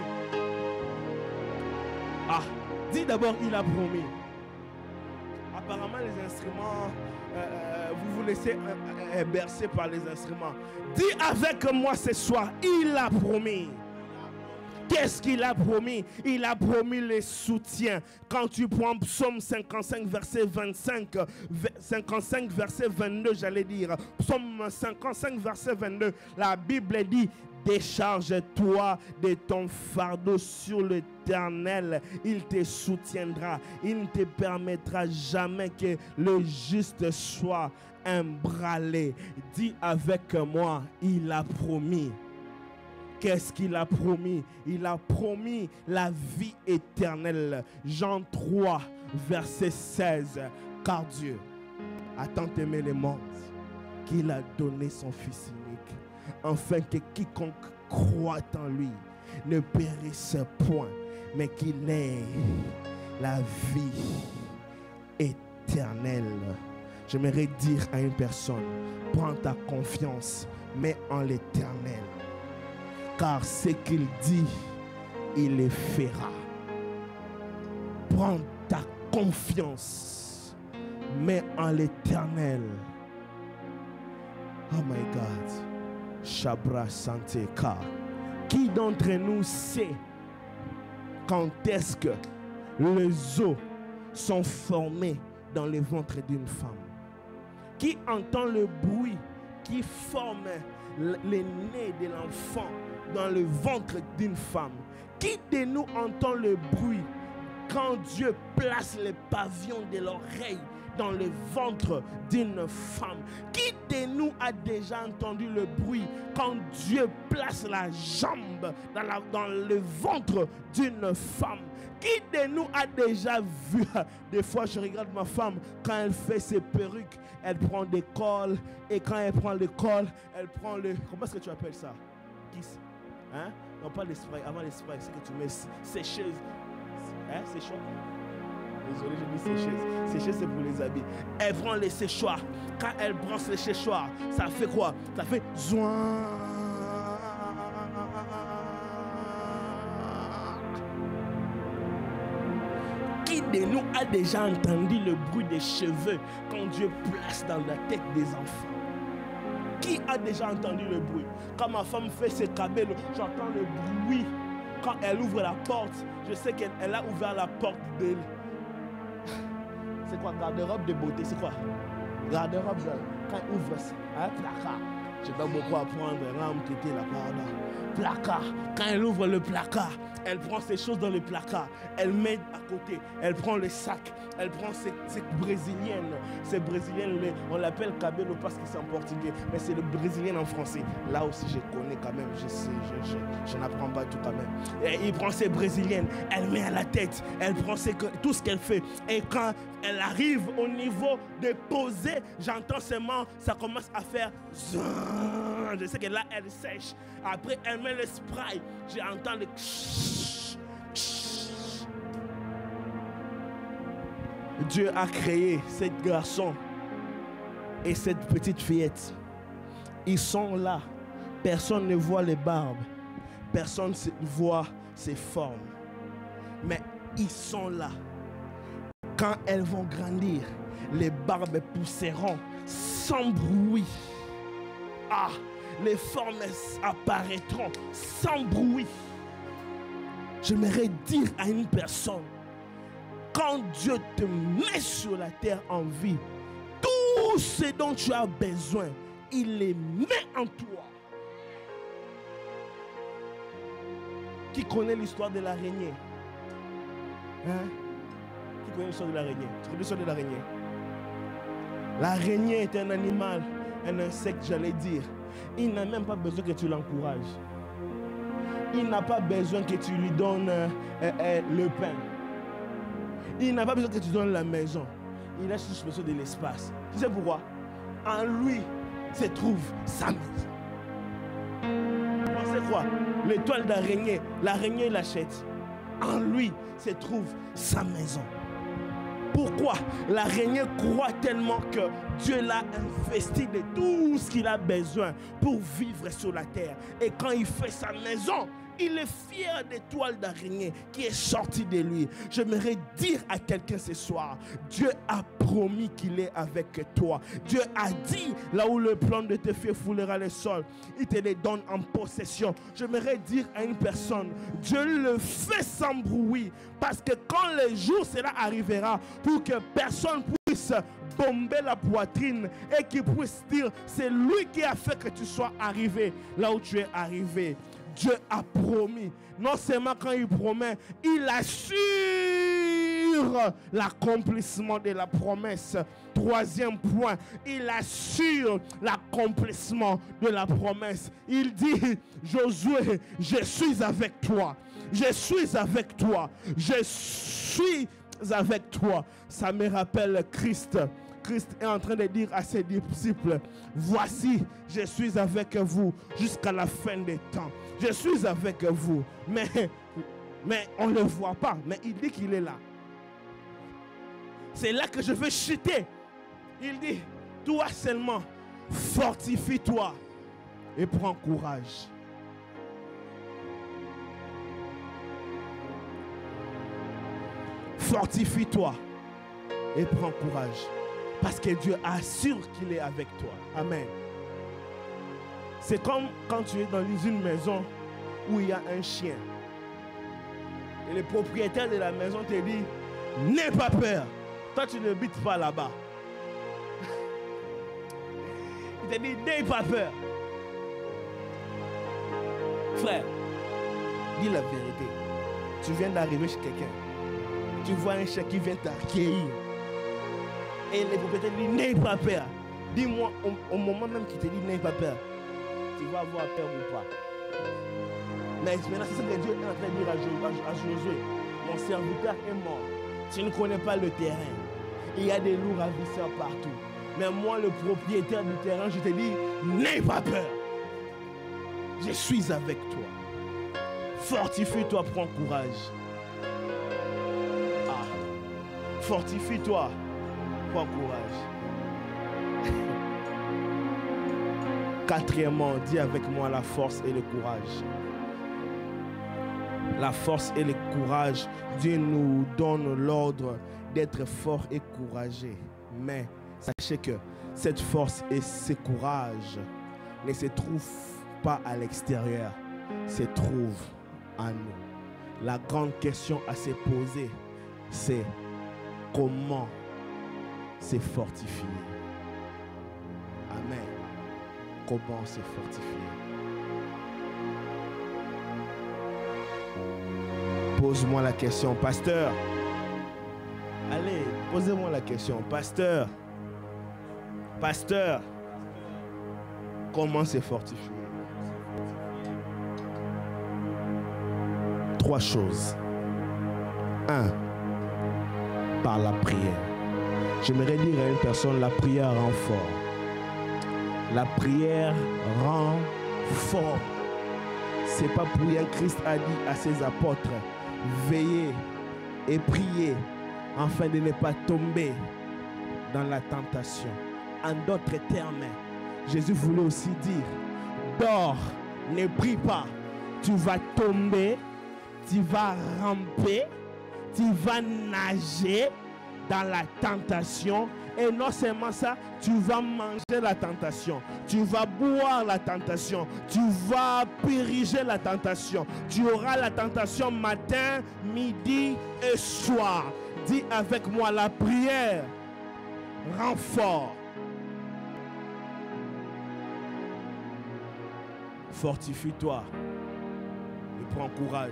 Ah, dis d'abord, il a promis. Apparemment, les instruments, euh, vous vous laissez euh, euh, bercer par les instruments. Dis avec moi ce soir, il a promis. Qu'est-ce qu'il a promis? Il a promis le soutien. Quand tu prends Psaume cinquante-cinq, verset vingt-cinq, cinquante-cinq, verset vingt-deux, j'allais dire, Psaume cinquante-cinq, verset vingt-deux, la Bible dit, décharge-toi de ton fardeau sur l'Éternel, il te soutiendra, il ne te permettra jamais que le juste soit emballé. Dis avec moi, il a promis. Qu'est-ce qu'il a promis? Il a promis la vie éternelle. Jean trois, verset seize. Car Dieu a tant aimé le monde qu'il a donné son Fils unique, afin que quiconque croit en lui ne périsse point, mais qu'il ait la vie éternelle. J'aimerais dire à une personne, prends ta confiance, mets en l'Éternel, car ce qu'il dit, il le fera. Prends ta confiance, mets en l'Éternel. Oh my God. Chabra Santé Ka. Qui d'entre nous sait quand est-ce que les os sont formés dans le ventre d'une femme? Qui entend le bruit qui forme l'aîné de l'enfant dans le ventre d'une femme? Qui de nous entend le bruit quand Dieu place les pavillons de l'oreille dans le ventre d'une femme? Qui de nous a déjà entendu le bruit quand Dieu place la jambe dans, la, dans le ventre d'une femme? Qui de nous a déjà vu? Des fois, je regarde ma femme quand elle fait ses perruques, elle prend des cols, et quand elle prend le col, elle prend le... Comment est-ce que tu appelles ça? Kiss. Hein? Non, pas les sprays. Avant les sprays, c'est que tu mets sécheuse. Hein? Séchoir. Désolé, je dis sécheuse. Sécheuse, c'est pour les habits. Elle prend les séchoirs. Quand elle brosse les séchoirs, ça fait quoi? Ça fait zouin. Qui de nous a déjà entendu le bruit des cheveux quand Dieu place dans la tête des enfants? Qui a déjà entendu le bruit? Quand ma femme fait ses cabellos, j'entends le bruit. Quand elle ouvre la porte, je sais qu'elle elle a ouvert la porte de... C'est quoi? Garde-robe de beauté, c'est quoi? Garde-robe, quand elle ouvre ça, hein, placard. Je dois beaucoup apprendre, là, me quitter la pardon. Placard. Quand elle ouvre le placard, elle prend ses choses dans le placard. Elle met à côté. Elle prend le sac. Elle prend ses, ses brésiliennes. Ces brésiliennes, on l'appelle cabello parce que c'est en portugais. Mais c'est le brésilien en français. Là aussi, je connais quand même. Je sais, je, je, je n'apprends pas tout quand même. Et il prend ses brésiliennes. Elle met à la tête. Elle prend ses, tout ce qu'elle fait. Et quand elle arrive au niveau de poser, j'entends seulement, ça commence à faire... Je sais que là, elle sèche. Après, elle met le spray. J'entends le... Dieu a créé cet garçon et cette petite fillette. Ils sont là. Personne ne voit les barbes. Personne ne voit ses formes. Mais ils sont là. Quand elles vont grandir, les barbes pousseront sans bruit. Ah, les formes apparaîtront sans bruit. J'aimerais dire à une personne, quand Dieu te met sur la terre en vie, tout ce dont tu as besoin, il les met en toi. Qui connaît l'histoire de l'araignée? Hein? Qui connaît l'histoire de l'araignée? Tu connais l'histoire de l'araignée? L'araignée est un animal, un insecte, j'allais dire. Il n'a même pas besoin que tu l'encourages. Il n'a pas besoin que tu lui donnes euh, euh, le pain. Il n'a pas besoin que tu donnes la maison. Il a juste besoin de l'espace. Tu sais pourquoi? En lui se trouve sa maison. Pensez quoi? L'étoile d'araignée, l'araignée l'achète. En lui se trouve sa maison. Pourquoi? L'araignée croit tellement que Dieu l'a investi de tout ce qu'il a besoin pour vivre sur la terre. Et quand il fait sa maison, il est fier des toiles d'araignée qui est sortie de lui. J'aimerais dire à quelqu'un ce soir, Dieu a promis qu'il est avec toi. Dieu a dit, là où le plan de tes pieds foulera le sol, il te les donne en possession. J'aimerais dire à une personne, Dieu le fait sans bruit, parce que quand le jour cela arrivera, pour que personne puisse bomber la poitrine et qu'il puisse dire, c'est lui qui a fait que tu sois arrivé là où tu es arrivé. Dieu a promis. Non seulement quand il promet, il assure l'accomplissement de la promesse. Troisième point, il assure l'accomplissement de la promesse. Il dit, Josué, je suis avec toi. Je suis avec toi. Je suis avec toi. Ça me rappelle Christ. Christ est en train de dire à ses disciples, voici, je suis avec vous jusqu'à la fin des temps. Je suis avec vous. Mais, mais on ne le voit pas. Mais il dit qu'il est là. C'est là que je veux chuter. Il dit, toi seulement, fortifie-toi et prends courage. Fortifie-toi et prends courage. Parce que Dieu assure qu'il est avec toi. Amen. C'est comme quand tu es dans une maison où il y a un chien. Et le propriétaire de la maison te dit, n'aie pas peur. Toi, tu ne bites pas là-bas. Il te dit, n'aie pas peur. Frère, dis la vérité. Tu viens d'arriver chez quelqu'un. Tu vois un chèque qui vient t'accueillir. Et les propriétaires disent, n'aie pas peur. Dis-moi, au, au moment même qu'il te dit, n'aie pas peur, tu vas avoir peur ou pas. Mais maintenant, c'est ce que Dieu est en train de dire à, Jo- à Josué. Mon serviteur est mort. Tu ne connais pas le terrain. Il y a des loups ravisseurs partout. Mais moi, le propriétaire du terrain, je te dis, n'aie pas peur. Je suis avec toi. Fortifie-toi, prends courage. Ah. Fortifie-toi, prends courage. Quatrièmement, dis avec moi la force et le courage. La force et le courage, Dieu nous donne l'ordre d'être fort et courageux. Mais sachez que cette force et ce courage ne se trouvent pas à l'extérieur, se trouvent en nous. La grande question à se poser, c'est comment se fortifier. Amen. Comment se fortifier. Pose-moi la question, pasteur. Allez, posez-moi la question, pasteur. Pasteur, comment se fortifier? Trois choses. Un, par la prière. J'aimerais dire à une personne, la prière rend fort. La prière rend fort. C'est pas pour rien que Christ a dit à ses apôtres, veillez et priez afin de ne pas tomber dans la tentation. En d'autres termes, Jésus voulait aussi dire, dors, ne prie pas, tu vas tomber, tu vas ramper, tu vas nager dans la tentation. Et non seulement ça, tu vas manger la tentation, tu vas boire la tentation, tu vas puriger la tentation. Tu auras la tentation matin, midi et soir. Dis avec moi, la prière rend fort. Fortifie-toi et prends courage.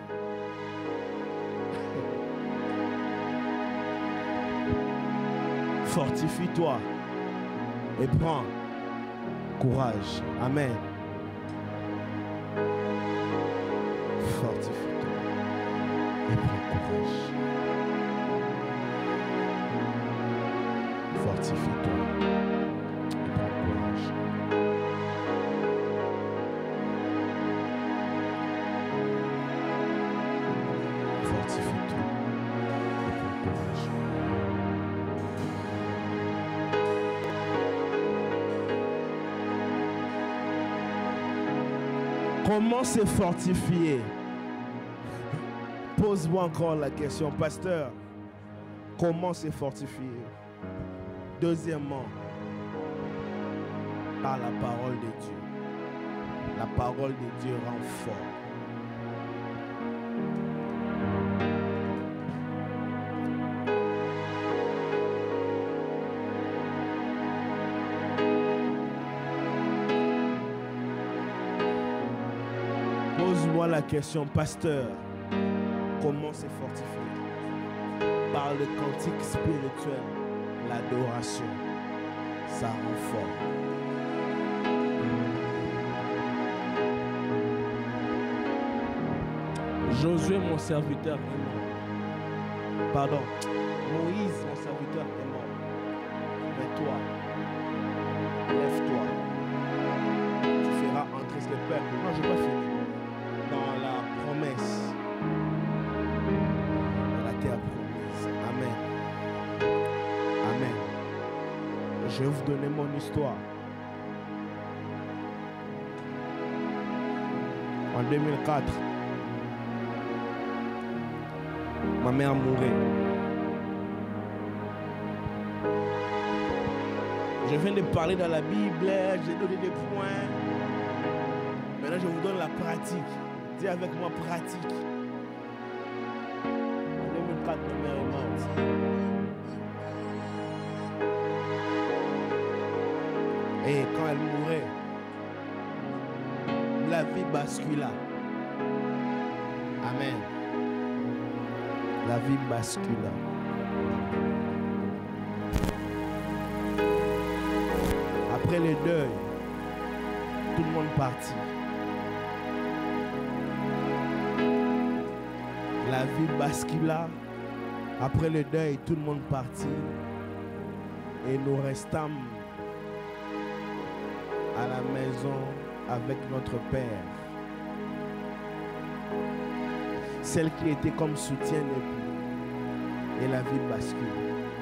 Fortifie-toi et prends courage. Amen. Fortifie-toi et prends courage. Fortifie-toi et prends courage. Fortifie-toi et prends courage. Comment se fortifier? Pose-moi encore la question, pasteur. Comment se fortifier? Deuxièmement, par la parole de Dieu. La parole de Dieu rend fort. Pose-moi la question, pasteur, comment se fortifier? Par le cantique spirituel, l'adoration, ça rend fort. Josué, mon serviteur, est mort. Pardon, Moïse, mon serviteur, est mort. Mais toi, lève-toi. Tu feras entrer le peuple. Non, je n'ai pas fini. Dans la promesse, dans la terre promise. Amen. Amen. Je vais vous donner mon histoire. En deux mille quatre, ma mère mourait. Je viens de parler dans la Bible, j'ai donné des points. Maintenant, je vous donne la pratique. Dis avec moi, pratique. En deux mille quatre, ma mère est morte. Et quand elle mourait, la vie bascula. Amen. La vie bascule. Après le deuil, tout le monde partit. La vie bascula. Après le deuil, tout le monde partit. Et nous restâmes à la maison avec notre Père. Celle qui était comme soutien n'est plus. Et la vie bascule.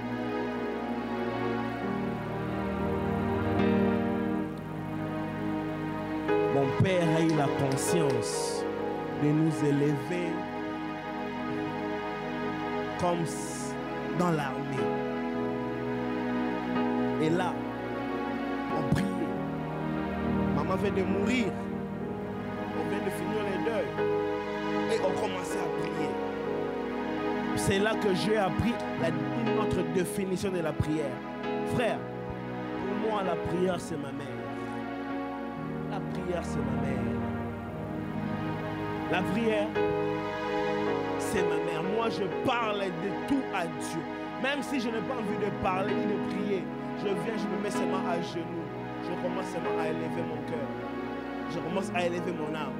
Mon Père a eu la conscience de nous élever comme dans l'armée. Et là, on priait. Maman vient de mourir. On vient de finir les deuils. Et on commençait à prier. C'est là que j'ai appris la, une autre définition de la prière. Frère, pour moi, la prière, c'est ma mère. La prière, c'est ma mère. La prière, c'est ma mère. Moi, je parle de tout à Dieu. Même si je n'ai pas envie de parler ni de prier, je viens, je me mets seulement à genoux. Je commence seulement à élever mon cœur. Je commence à élever mon âme.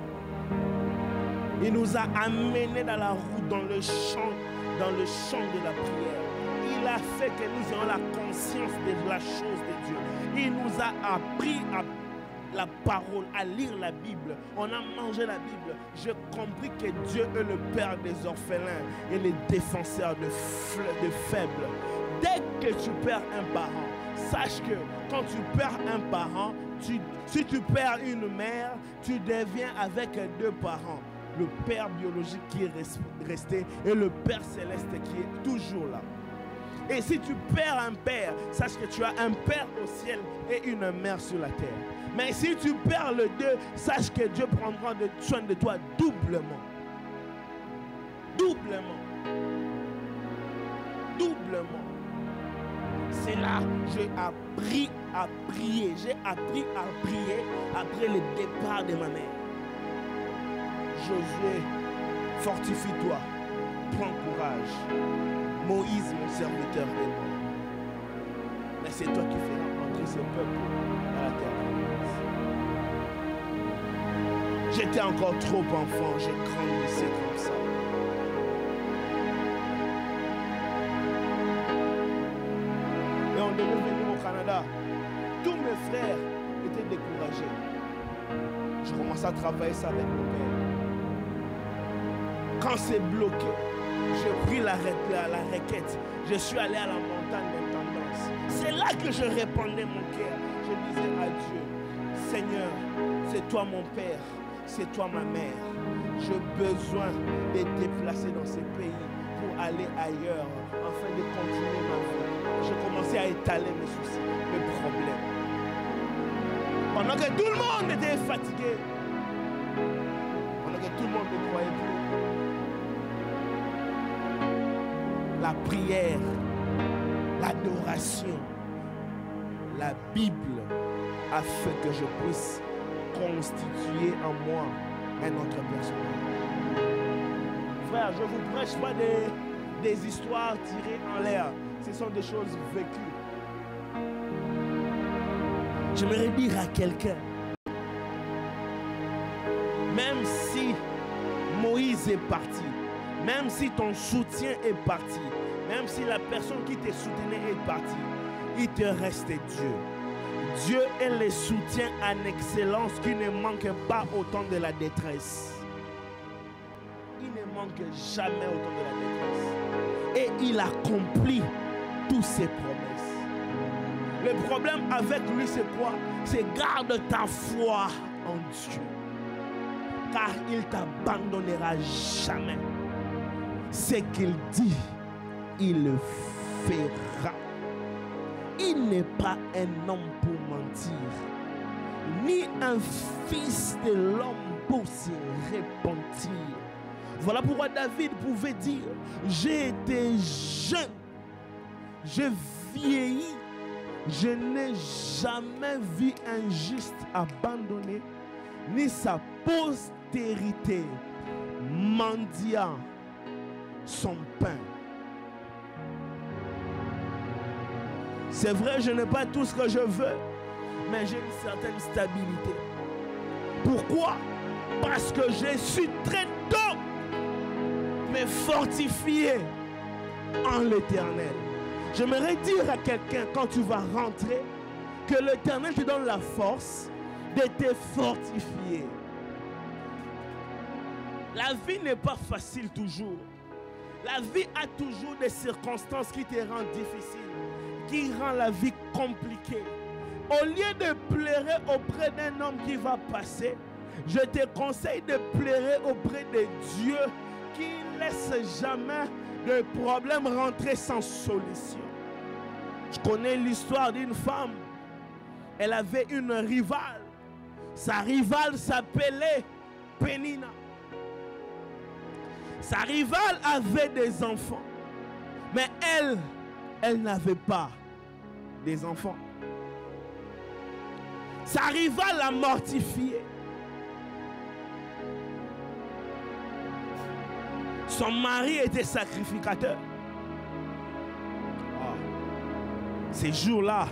Il nous a amenés dans la route, dans le champ, dans le champ de la prière. Il a fait que nous ayons la conscience de la chose de Dieu. Il nous a appris à la parole, à lire la Bible. On a mangé la Bible. J'ai compris que Dieu est le Père des orphelins et le défenseur de, de faibles. Dès que tu perds un parent, sache que quand tu perds un parent, tu, si tu perds une mère, tu deviens avec deux parents. Le Père biologique qui est resté et le Père céleste qui est toujours là. Et si tu perds un père, sache que tu as un père au ciel et une mère sur la terre. Mais si tu perds le deux, sache que Dieu prendra soin de toi doublement. Doublement. Doublement. C'est là que j'ai appris à prier. J'ai appris à prier après le départ de ma mère. Josué, fortifie-toi, prends courage. Moïse, mon serviteur, est mort. Mais c'est toi qui feras entrer ce peuple à la terre promise. J'étais encore trop enfant, j'ai grandissé comme ça. Et on devait venir au Canada. Tous mes frères étaient découragés. Je commençais à travailler ça avec mon père. Quand c'est bloqué, j'ai pris la, la, la requête. Je suis allé à la montagne d'intendance. C'est là que je répandais mon cœur. Je disais à Dieu, Seigneur, c'est toi mon Père, c'est toi ma mère. J'ai besoin de déplacer dans ces pays pour aller ailleurs, afin de continuer ma vie. J'ai commencé à étaler mes soucis, mes problèmes. Pendant que tout le monde était fatigué, pendant que tout le monde ne croyait plus, la prière, l'adoration, la Bible a fait que je puisse constituer en moi un autre personnage. Frère, je ne vous prêche pas des, des histoires tirées en l'air. Ce sont des choses vécues. J'aimerais dire à quelqu'un, même si Moïse est parti, même si ton soutien est parti, même si la personne qui te soutenait est partie, il te reste Dieu. Dieu est le soutien en excellence qui ne manque pas au temps de la détresse. Il ne manque jamais au temps de la détresse. Et il accomplit toutes ses promesses. Le problème avec lui, c'est quoi? C'est garde ta foi en Dieu. Car il ne t'abandonnera jamais. Ce qu'il dit, il le fera. Il n'est pas un homme pour mentir, ni un fils de l'homme pour se repentir. Voilà pourquoi David pouvait dire, j'ai été jeune, j'ai vieilli, je n'ai jamais vu un juste abandonné, ni sa postérité postérité, mendiant son pain. C'est vrai, je n'ai pas tout ce que je veux, mais j'ai une certaine stabilité. Pourquoi? Parce que je suis très tôt, mais fortifié en l'Éternel. J'aimerais dire à quelqu'un, quand tu vas rentrer, que l'Éternel te donne la force de te fortifier. La vie n'est pas facile toujours. La vie a toujours des circonstances qui te rendent difficile, qui rendent la vie compliquée. Au lieu de pleurer auprès d'un homme qui va passer, je te conseille de pleurer auprès de Dieu qui ne laisse jamais de problème rentrer sans solution. Je connais l'histoire d'une femme. Elle avait une rivale. Sa rivale s'appelait Pénina. Sa rivale avait des enfants. Mais elle, elle n'avait pas des enfants. Sa rivale l'a mortifiée. Son mari était sacrificateur. Oh. Ces jours-là,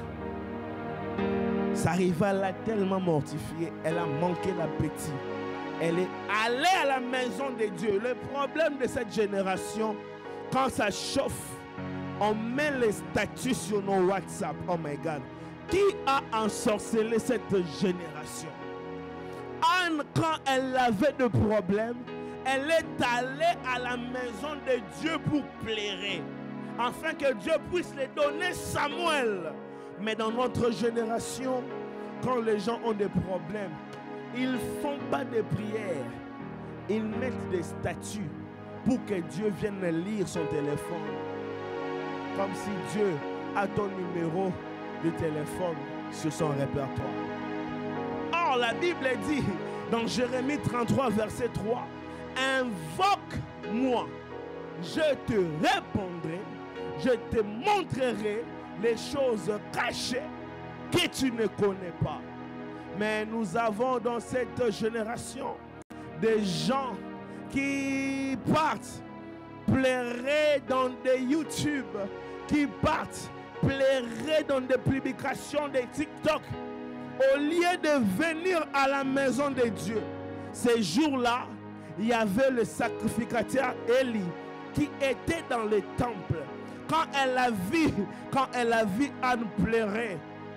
sa rivale l'a tellement mortifiée, elle a manqué l'appétit. Elle est allée à la maison de Dieu. Le problème de cette génération, quand ça chauffe, on met les statuts sur nos WhatsApp. Oh my God. Qui a ensorcelé cette génération? Anne, quand elle avait de problèmes, elle est allée à la maison de Dieu pour pleurer, afin que Dieu puisse lui donner Samuel. Mais dans notre génération, quand les gens ont des problèmes, ils ne font pas de prières. Ils mettent des statuts pour que Dieu vienne lire son téléphone. Comme si Dieu a ton numéro de téléphone sur son répertoire. Or, la Bible dit dans Jérémie trente-trois, verset trois, invoque-moi, je te répondrai, je te montrerai les choses cachées que tu ne connais pas. Mais nous avons dans cette génération des gens qui partent pleurer dans des YouTube, qui partent pleurer dans des publications de TikTok, au lieu de venir à la maison de Dieu. Ces jours-là, il y avait le sacrificateur Élie qui était dans le temple. Quand elle a vu, quand elle a vu Anne pleurer,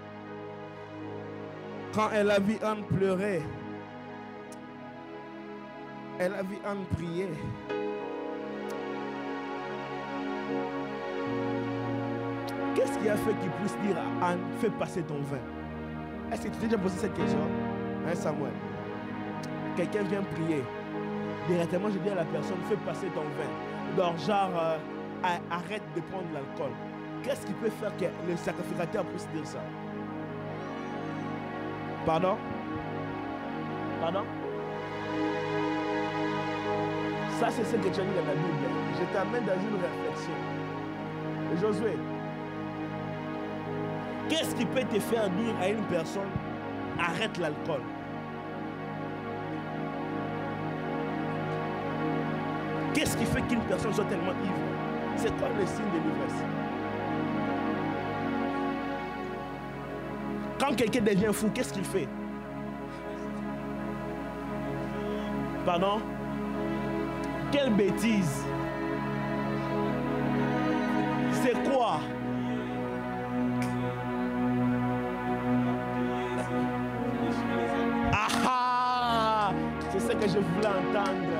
quand elle a vu Anne pleurer, elle a vu Anne prier. Qu'est-ce qui a fait qu'il puisse dire à Anne, fais passer ton vin? Est-ce que tu t'es déjà posé cette question? Hein, Samuel? Quelqu'un vient prier. Directement, je dis à la personne, fais passer ton vin. Donc, genre, euh, arrête de prendre l'alcool. Qu'est-ce qui peut faire que le sacrificateur puisse dire ça? Pardon? Pardon? Ça, c'est ce que tu as dit dans la Bible. Je t'amène dans une réflexion. Et Josué, qu'est-ce qui peut te faire dire à une personne, arrête l'alcool? Qu'est-ce qui fait qu'une personne soit tellement ivre? C'est quoi le signe de l'ivresse? Quand quelqu'un devient fou, qu'est-ce qu'il fait? Pardon? Quelle bêtise! C'est quoi? Ah ah! C'est ce que je voulais entendre.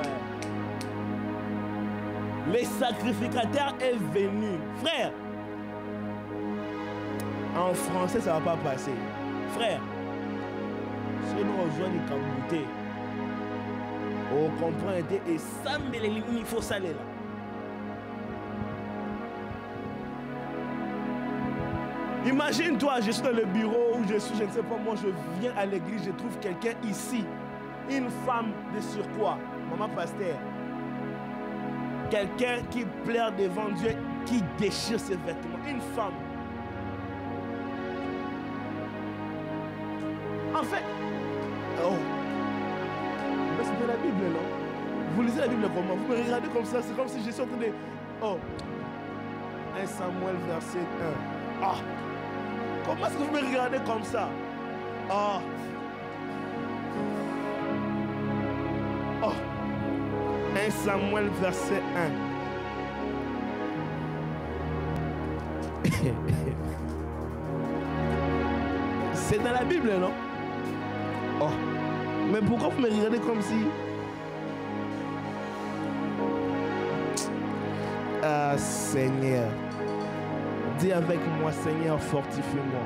Le sacrificateur est venu. Frère, en français, ça ne va pas passer. Frère, si nous rejoignons les communautés, on comprend et ça, il faut saler là. Imagine-toi, je suis dans le bureau où je suis, je ne sais pas, moi je viens à l'église, je trouve quelqu'un ici, une femme de surcroît, maman pasteur. Quelqu'un qui pleure devant Dieu, qui déchire ses vêtements. Une femme. En fait, oh, connaissez la Bible, non? Vous lisez la Bible comment? Vous me regardez comme ça, c'est comme si je suis en train de... Oh, un Samuel verset un. Ah, comment est-ce que vous me regardez comme ça? Ah, oh, un Samuel verset un. C'est dans la Bible, non? Oh, mais pourquoi vous me regardez comme si... Ah, Seigneur. Dis avec moi, Seigneur, fortifie-moi.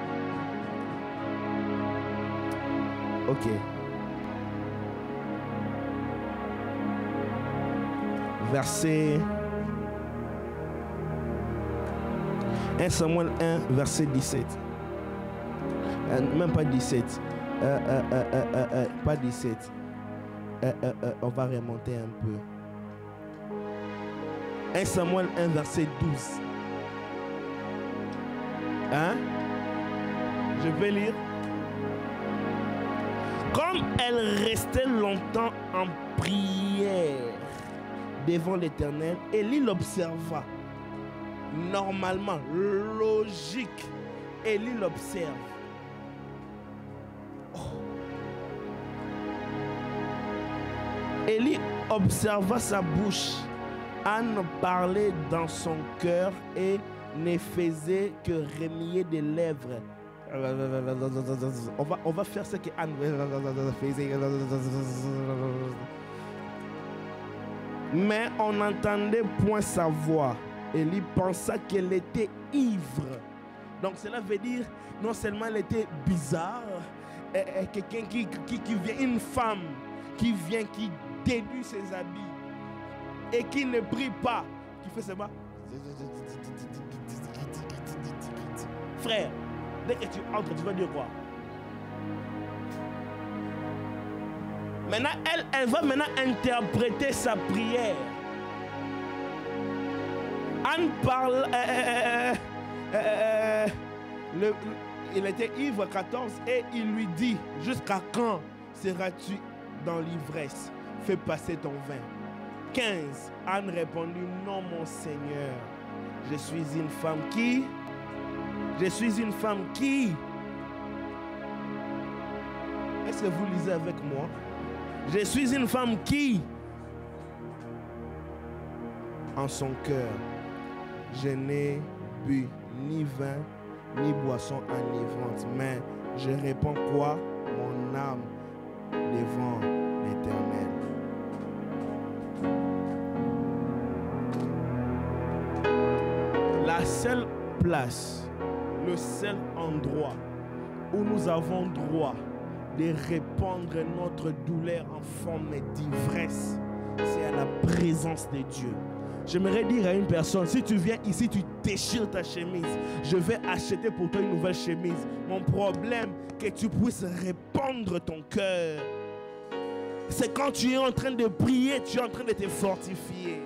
Ok. Verset... un Samuel un, verset dix-sept. Euh, même pas dix-sept. Euh, euh, euh, euh, euh, euh, pas dix-sept. Euh, euh, euh, on va remonter un peu. un Samuel un, verset douze. Hein? Je vais lire. Comme elle restait longtemps en prière devant l'Éternel, Élie l'observa. Normalement, logique, Élie l'observe. Oh. Élie observa sa bouche. Anne parlait dans son cœur et ne faisait que remuer des lèvres. On va, on va faire ce que Anne faisait. Mais on n'entendait point sa voix. Élie pensa qu'elle était ivre. Donc cela veut dire, non seulement elle était bizarre, quelqu'un qui, qui, qui vient, une femme qui vient, qui déduit ses habits et qui ne prie pas, qui fait seulement... Frère, dès que tu entres, tu vas dire quoi? Maintenant, elle, elle va maintenant interpréter sa prière. Anne parle... Euh, euh, euh, le, il était ivre, quatorze, et il lui dit, jusqu'à quand seras-tu dans l'ivresse? Fais passer ton vin. quinze. Anne répondit, non mon Seigneur, je suis une femme qui... Je suis une femme qui... Est-ce que vous lisez avec moi? Je suis une femme qui... En son cœur, je n'ai bu ni vin, ni boisson enivrante, mais je réponds quoi? Mon âme devant l'Éternel. La seule place, le seul endroit où nous avons droit de répandre notre douleur en forme d'ivresse, c'est à la présence de Dieu. J'aimerais dire à une personne, si tu viens ici, tu déchires ta chemise, je vais acheter pour toi une nouvelle chemise. Mon problème, que tu puisses répandre ton cœur. C'est quand tu es en train de prier, tu es en train de te fortifier.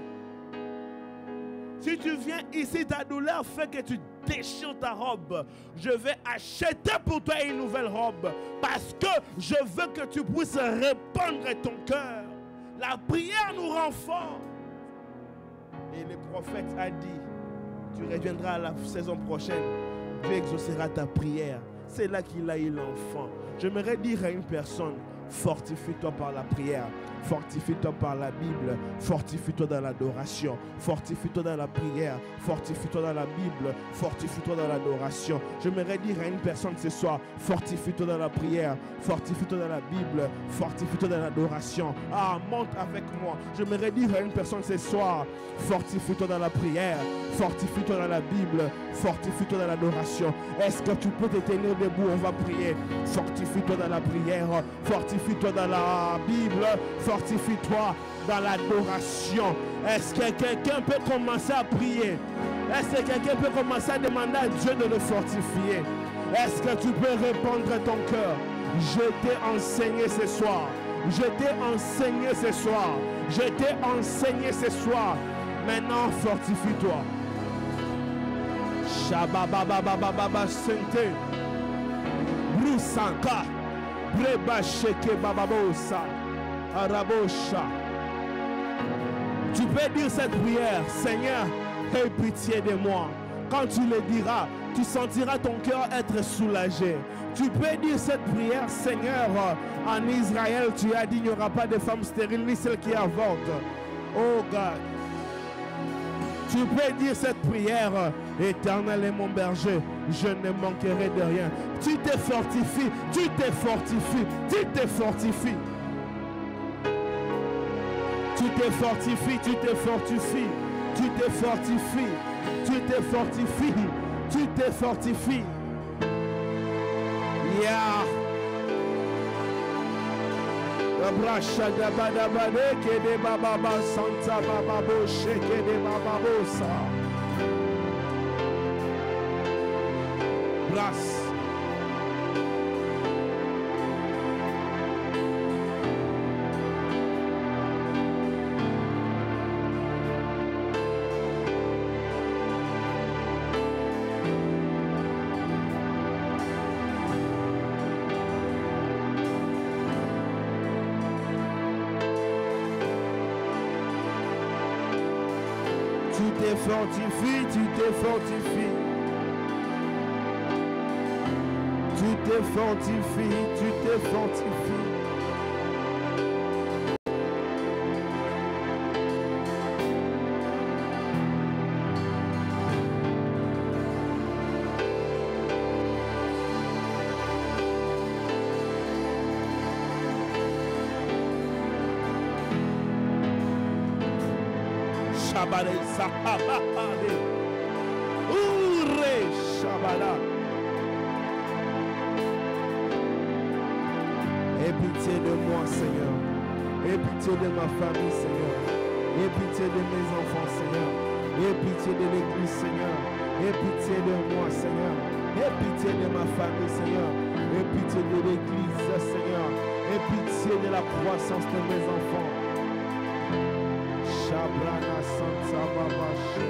Si tu viens ici, ta douleur fait que tu déchires ta robe. Je vais acheter pour toi une nouvelle robe parce que je veux que tu puisses répandre ton cœur. La prière nous rend forts. Et le prophète a dit, tu reviendras à la saison prochaine, Dieu exaucera ta prière. C'est là qu'il a eu l'enfant. J'aimerais dire à une personne, fortifie-toi par la prière, fortifie-toi par la Bible, fortifie-toi dans l'adoration, fortifie-toi dans la prière, fortifie-toi dans la Bible, fortifie-toi dans l'adoration. J'aimerais dire à une personne ce soir, fortifie-toi dans la prière, fortifie-toi dans la Bible, fortifie-toi dans l'adoration. Ah, monte avec moi. J'aimerais dire à une personne ce soir, fortifie-toi dans la prière, fortifie-toi dans la Bible, fortifie-toi dans l'adoration. Est-ce que tu peux te tenir debout? On va prier. Fortifie-toi dans la prière, fortifie-toi dans la Bible, fortifie-toi dans l'adoration. Est-ce que quelqu'un peut commencer à prier? Est-ce que quelqu'un peut commencer à demander à Dieu de le fortifier? Est-ce que tu peux répondre ton cœur? Je t'ai enseigné ce soir. Je t'ai enseigné ce soir. Je t'ai enseigné ce soir. Maintenant, fortifie-toi. Shababababababa sente. Brusanka. Breba sheke bababosa. Arabosha. Tu peux dire cette prière, Seigneur, aie pitié de moi. Quand tu le diras, tu sentiras ton cœur être soulagé. Tu peux dire cette prière, Seigneur, en Israël, tu as dit, il n'y aura pas de femme stérile, ni celle qui avorte. Oh God. Tu peux dire cette prière, Éternel est mon berger, je ne manquerai de rien. Tu te fortifies, tu te fortifies, tu te fortifies. Tu te fortifies, tu te fortifies, tu te fortifies, tu te fortifies, tu te fortifies. Yeah. Brasha da bada bade ke de baba ba santa baba bo sheke de baba bosa. Bras. Tu te fortifies, tu te fortifies. Tu te fortifies, tu te fortifies. Shabale Sahabale Ure Shabala. Aie pitié de moi, Seigneur. Aie pitié de ma famille, Seigneur. Aie pitié de mes enfants, Seigneur. Aie pitié de l'église, Seigneur. Aie pitié de moi, Seigneur. Aie pitié de ma famille, Seigneur. Aie pitié de l'église, Seigneur. Aie pitié de la croissance de mes enfants. Shabrana Santa Babash.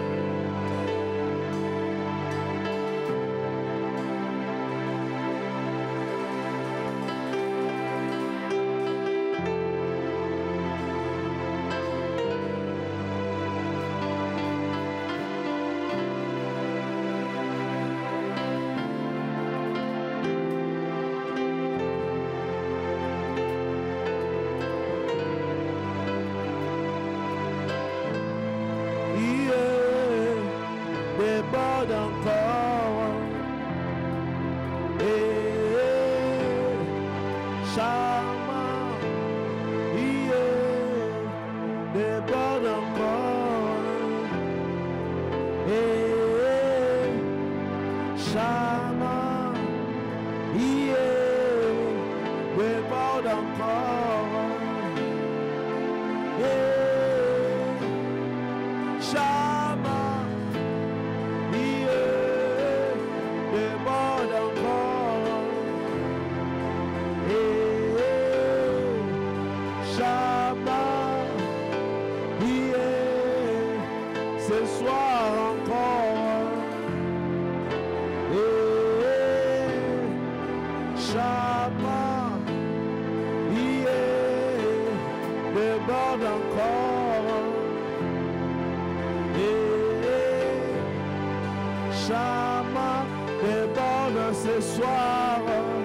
Ce soir,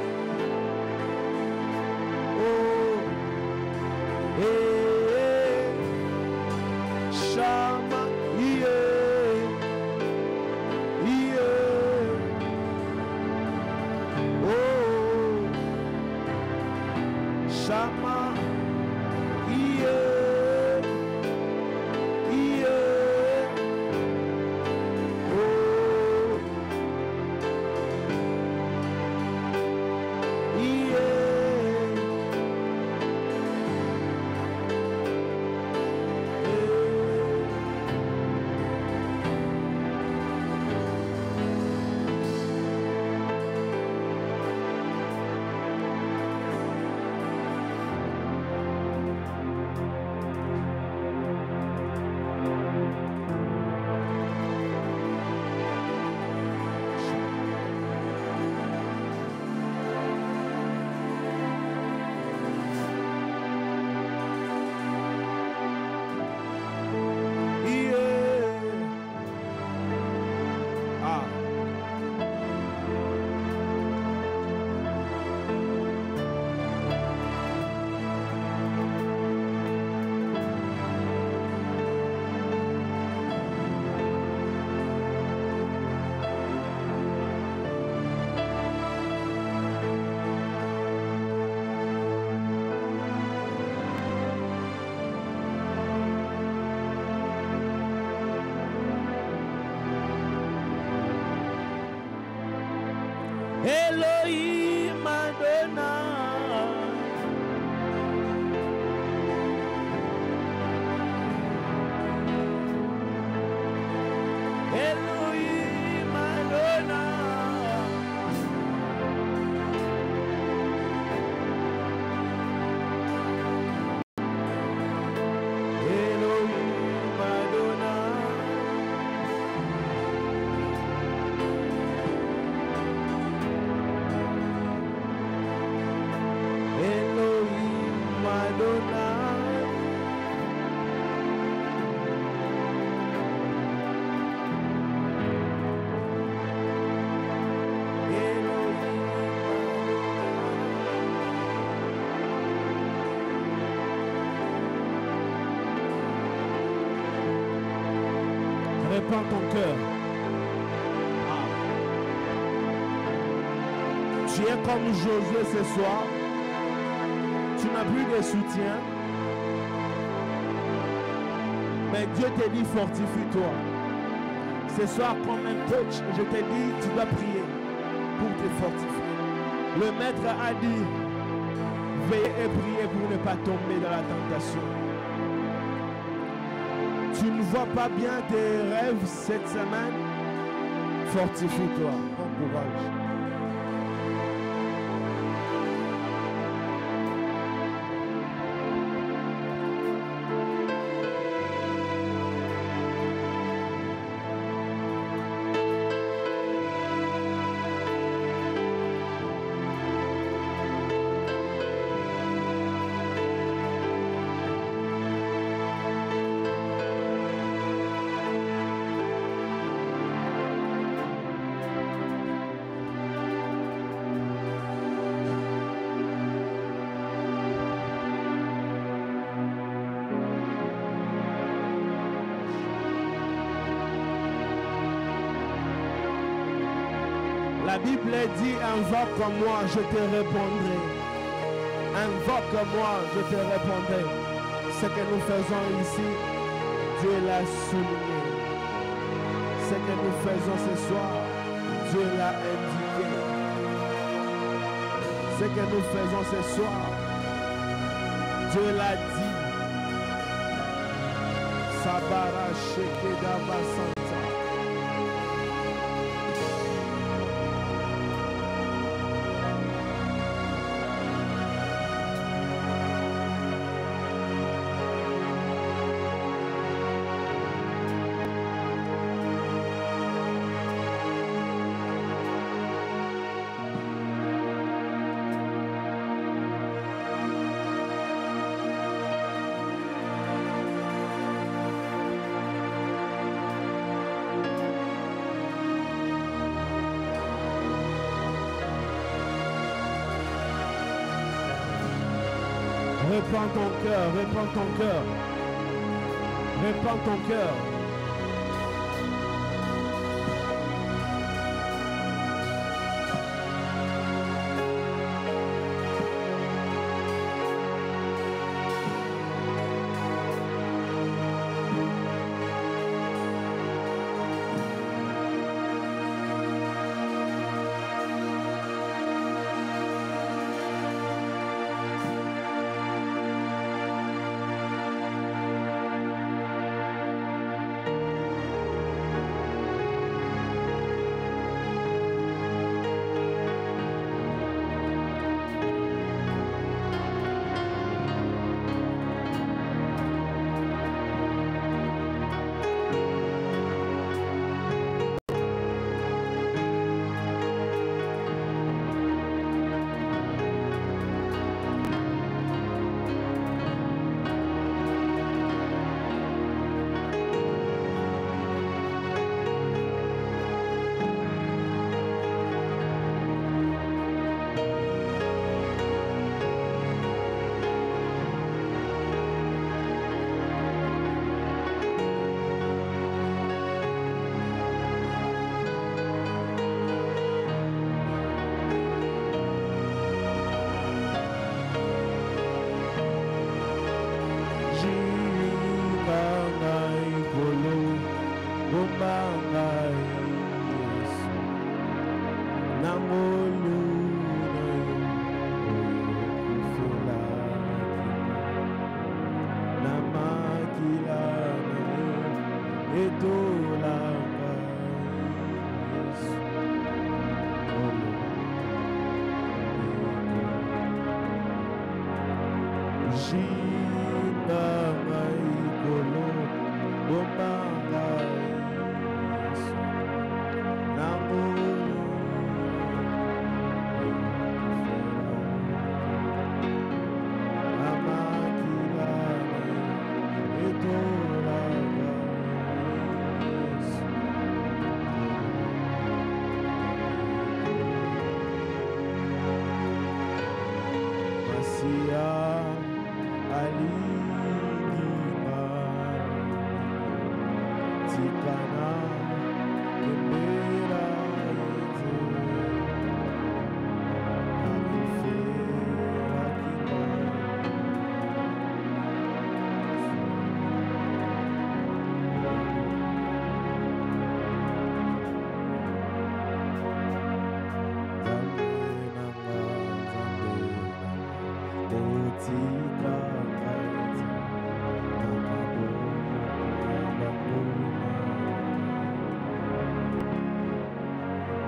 oh, eh, Shama, yeah, yeah, oh, Shama, yeah, yeah, oh. Elohim Adonai. Elohim Adonai. Elohim Adonai. Elohim Adonai. Répands ton cœur. Ah. Tu es comme Josué ce soir. Tu n'as plus de soutien. Mais Dieu te dit fortifie-toi. Ce soir, comme un coach, je te dis, tu dois prier pour te fortifier. Le maître a dit, veillez et priez pour ne pas tomber dans la tentation. Tu ne vois pas bien tes rêves cette semaine? Fortifie-toi, prends courage. La Bible dit, invoque-moi, je te répondrai. Invoque-moi, je te répondrai. Ce que nous faisons ici, Dieu l'a souligné. Ce que nous faisons ce soir, Dieu l'a indiqué. Ce que nous faisons ce soir, Dieu l'a dit. Sabara Shekeda Basanta. Répands ton cœur, répands ton cœur. Répands ton cœur.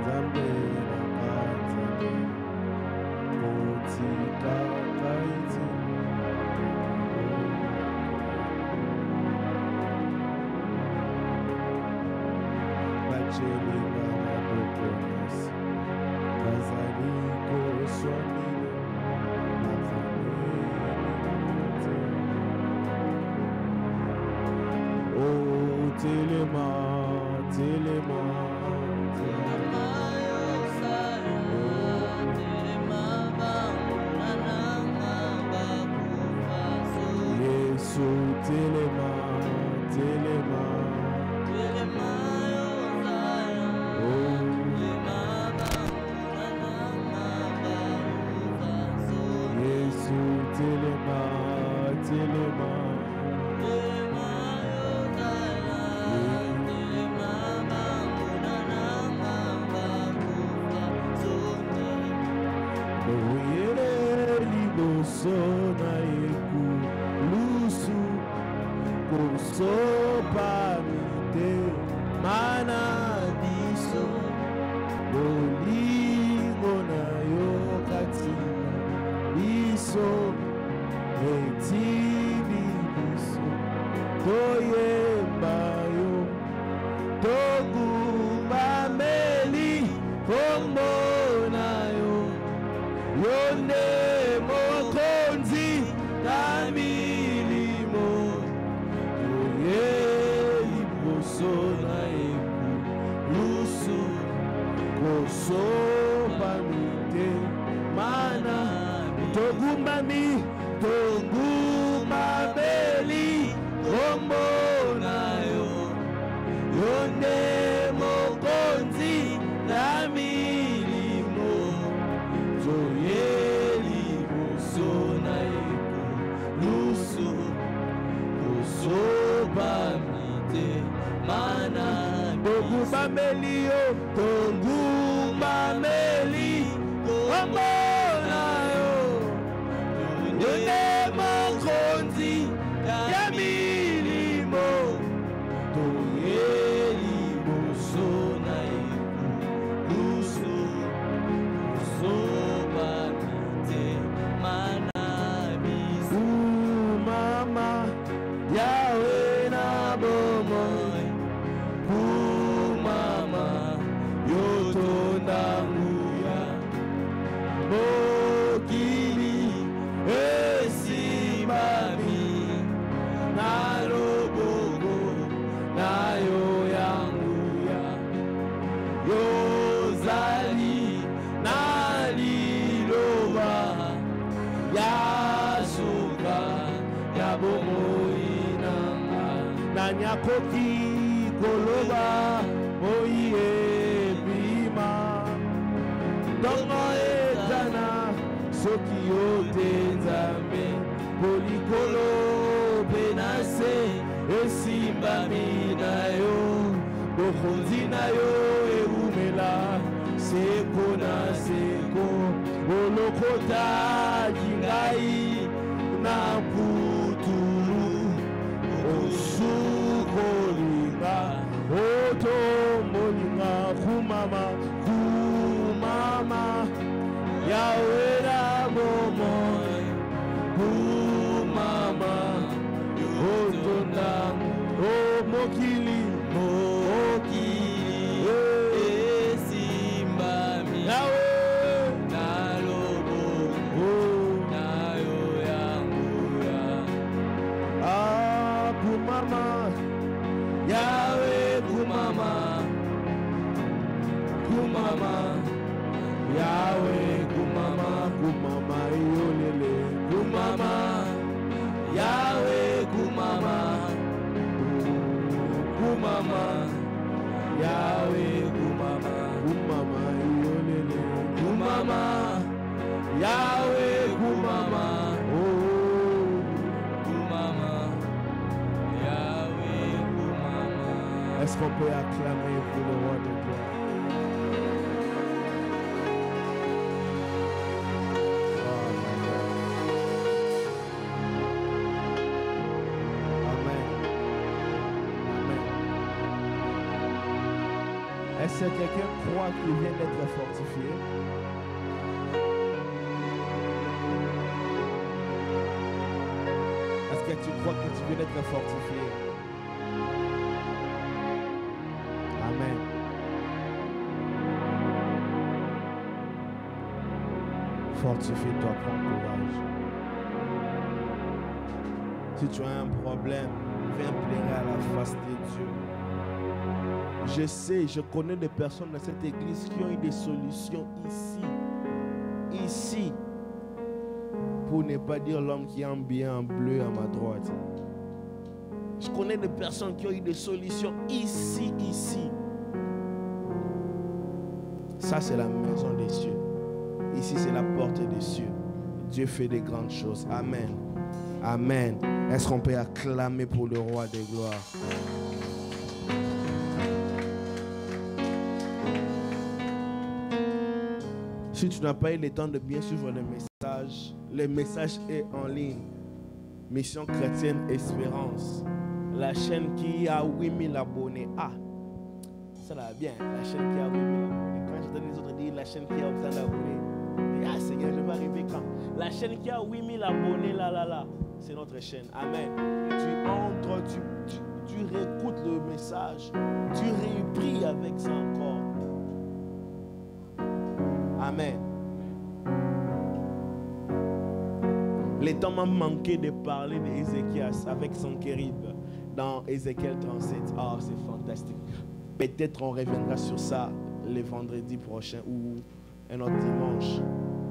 Est-ce qu'on peut acclamer pour le roi de gloire? Est-ce que quelqu'un croit qu'il vient d'être fortifié? Est-ce que tu crois que tu viens d'être fortifié? Amen. Fortifie-toi, prends courage. Si tu as un problème, viens pleurer à la face de Dieu. Je sais, je connais des personnes dans cette église qui ont eu des solutions ici. Ici. Pour ne pas dire l'homme qui est en bien en bleu à ma droite. Je connais des personnes qui ont eu des solutions ici, ici. Ça, c'est la maison des cieux. Ici, c'est la porte des cieux. Dieu fait des grandes choses. Amen. Amen. Est-ce qu'on peut acclamer pour le roi des gloires? Si tu n'as pas eu le temps de bien suivre le message, le message est en ligne. Mission chrétienne Espérance. La chaîne qui a huit mille abonnés. Ah, ça va bien. La chaîne qui a huit mille abonnés. Quand j'entends les autres dire la chaîne qui a autant d'abonnés. Ah Seigneur, je vais arriver quand? La chaîne qui a huit mille abonnés, là, là, là. C'est notre chaîne. Amen. Tu entres, tu, tu, tu réécoutes le message. Tu répries avec ça encore. Amen. Le temps m'a manqué de parler d'Ézéchias avec son kérib dans Ézéchiel trente-sept. Ah, oh, c'est fantastique. Peut-être on reviendra sur ça le vendredi prochain ou un autre dimanche.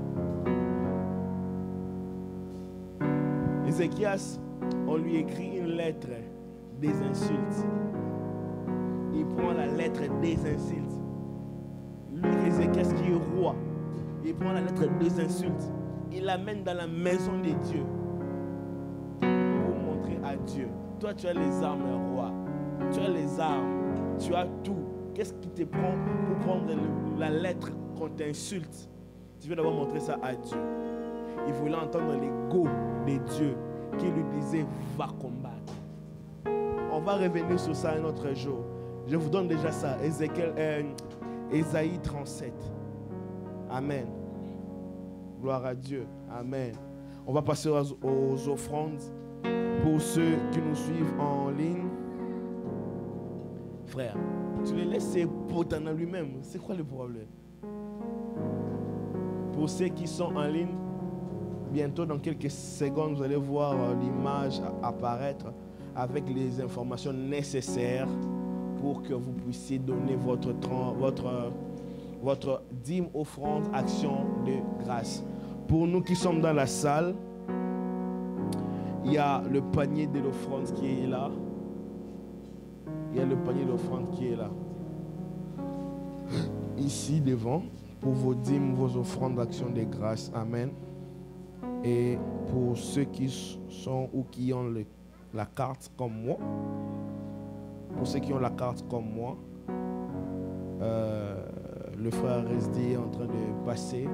Ézéchias, on lui écrit une lettre des insultes. Il prend la lettre des insultes. Lui, Ézéchias qui est roi, il prend la lettre des insultes. Il l'amène dans la maison de Dieu pour montrer à Dieu. Toi, tu as les armes, roi. Tu as les armes. Tu as tout. Qu'est-ce qui te prend pour prendre le, la lettre qu'on t'insulte? Tu veux d'abord montrer ça à Dieu. Il voulait entendre l'ego de Dieu qui lui disait va combattre. On va revenir sur ça un autre jour. Je vous donne déjà ça. Ézéchiel, euh, Ésaïe trente-sept. Amen. Gloire à Dieu. Amen. On va passer aux, aux offrandes pour ceux qui nous suivent en ligne. Frère, tu les laisses potent en lui-même. C'est quoi le problème? Pour ceux qui sont en ligne, bientôt dans quelques secondes, vous allez voir l'image apparaître avec les informations nécessaires pour que vous puissiez donner votre, votre, votre dîme, offrande, action de grâce. Pour nous qui sommes dans la salle, il y a le panier de l'offrande qui est là. Il y a le panier de l'offrande qui est là. Ici devant, pour vos dîmes, vos offrandes d'action de grâce. Amen. Et pour ceux qui sont ou qui ont le, la carte comme moi, pour ceux qui ont la carte comme moi, euh, le frère S D est en train de passer.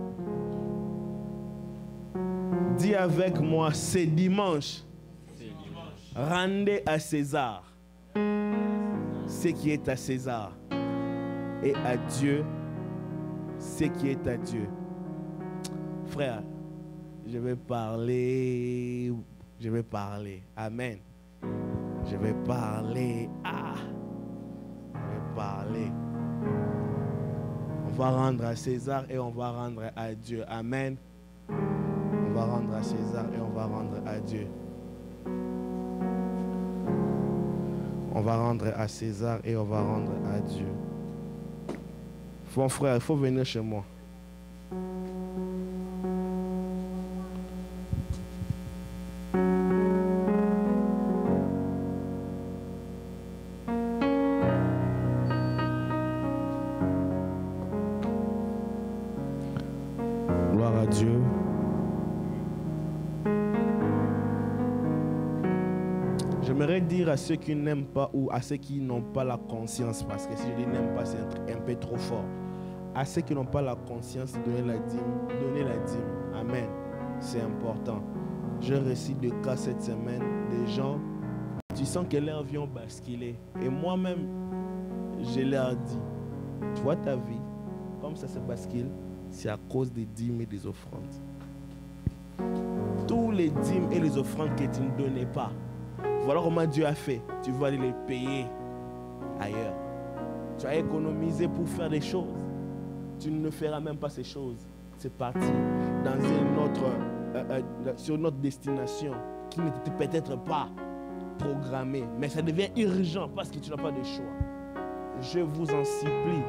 Dis avec moi, c'est dimanche. dimanche. Rendez à César ce qui est à César et à Dieu ce qui est à Dieu. Frère, je vais parler, je vais parler. Amen. Je vais parler. Ah, je vais parler. On va rendre à César et on va rendre à Dieu. Amen. On va rendre à César et on va rendre à Dieu. On va rendre à César et on va rendre à Dieu. Mon frère, il faut venir chez moi. Gloire à Dieu. J'aimerais dire à ceux qui n'aiment pas ou à ceux qui n'ont pas la conscience, parce que si je dis n'aime pas, c'est un, un peu trop fort. À ceux qui n'ont pas la conscience de donner la dîme, donnez la dîme. Amen. C'est important. Je récite des cas cette semaine, des gens, tu sens que leur vie ont basculé. Et moi-même, je leur dis, Tu vois ta vie, comme ça se bascule, c'est à cause des dîmes et des offrandes. Tous les dîmes et les offrandes que tu ne donnais pas, voilà comment Dieu a fait. Tu vas aller les payer ailleurs. Tu as économisé pour faire des choses. Tu ne feras même pas ces choses. C'est parti dans une autre, euh, euh, sur une autre destination qui n'était peut-être pas programmée. Mais ça devient urgent parce que tu n'as pas de choix. Je vous en supplie.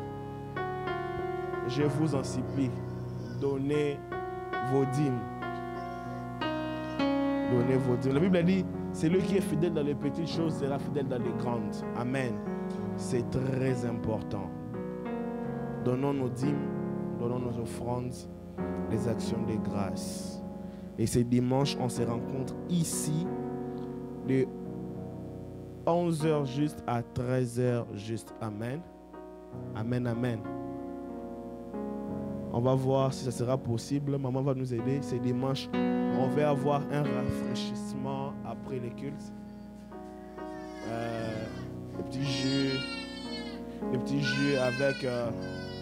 Je vous en supplie. Donnez vos dîmes. Donnez vos dîmes. La Bible a dit, celui qui est fidèle dans les petites choses sera fidèle dans les grandes. Amen. C'est très important. Donnons nos dîmes, donnons nos offrandes, les actions de grâce. Et ce dimanche, on se rencontre ici de onze heures juste à treize heures juste. Amen. Amen, amen. On va voir si ça sera possible. Maman va nous aider. Ce dimanche, on va avoir un rafraîchissement après les cultes. Euh, des petits jus, des petits jus avec euh,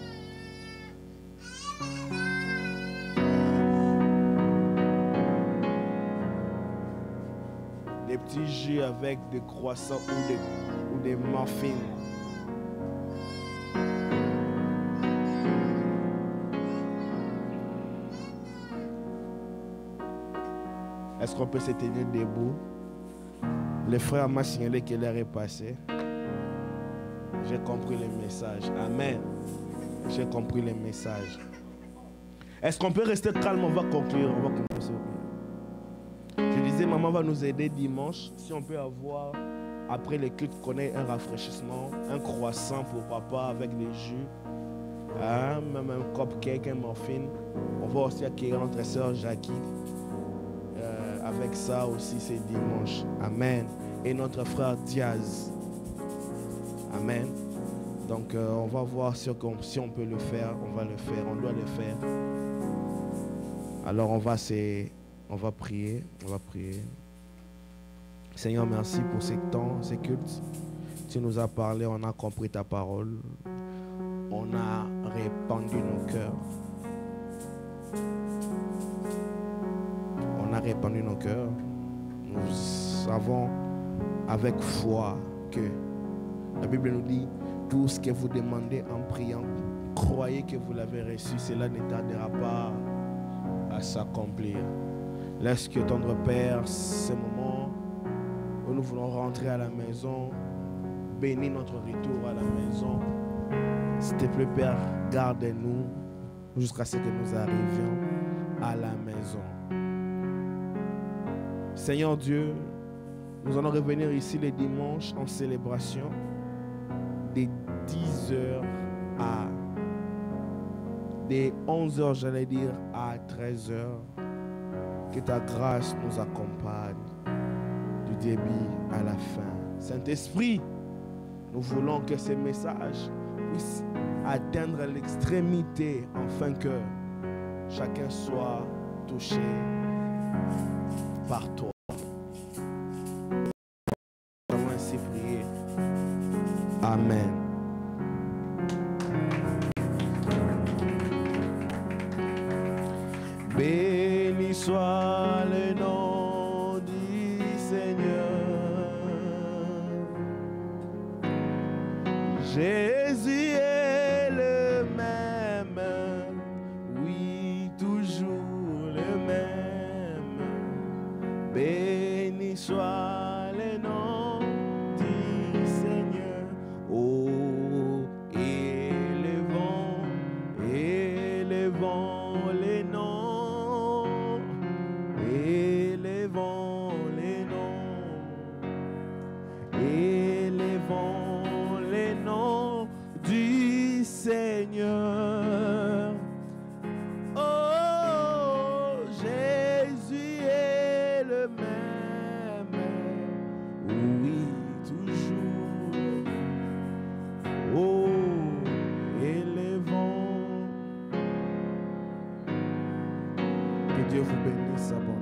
des petits jus avec des croissants ou des, ou des muffins. Est-ce qu'on peut se tenir debout? Le frère m'a signalé que l'heure est passée. J'ai compris le message. Amen. J'ai compris le message. Est-ce qu'on peut rester calme? On va conclure. On va commencer. Je disais, maman va nous aider dimanche. Si on peut avoir, après les cultes, qu'on ait un rafraîchissement, un croissant pour papa avec des jus, hein, même un cupcake, un muffin. On va aussi accueillir notre soeur Jackie. Euh, avec ça aussi, c'est dimanche. Amen. Et notre frère Diaz. Amen. Donc, euh, on va voir si on, si on peut le faire. On va le faire. On doit le faire. Alors, on va, on va prier. On va prier. Seigneur, merci pour ces temps, ces cultes. Tu nous as parlé, on a compris ta parole. On a répandu nos cœurs. On a répandu nos cœurs. Nous savons avec foi que la Bible nous dit, tout ce que vous demandez en priant, croyez que vous l'avez reçu, cela ne tardera pas à s'accomplir. Laisse que tendre Père, ce moment où nous voulons rentrer à la maison, bénis notre retour à la maison. S'il te plaît, Père, garde-nous jusqu'à ce que nous arrivions à la maison. Seigneur Dieu, nous allons revenir ici les dimanches en célébration de dix heures à de onze heures, j'allais dire, à treize heures. Que ta grâce nous accompagne du début à la fin. Saint-Esprit, nous voulons que ces messages puissent atteindre l'extrémité afin que chacun soit touché par toi. Nous allons ainsi prier. Amen. Béni soit le nom du Seigneur. Jésus est le même, oui, toujours le même. Béni soit le nom du Seigneur. Oh, élevons, élevons les noms. Élevons les noms, élevons les noms du Seigneur. Oh, Jésus est le même, oui, toujours. Oh, élevons. Que Dieu vous bénisse abondamment.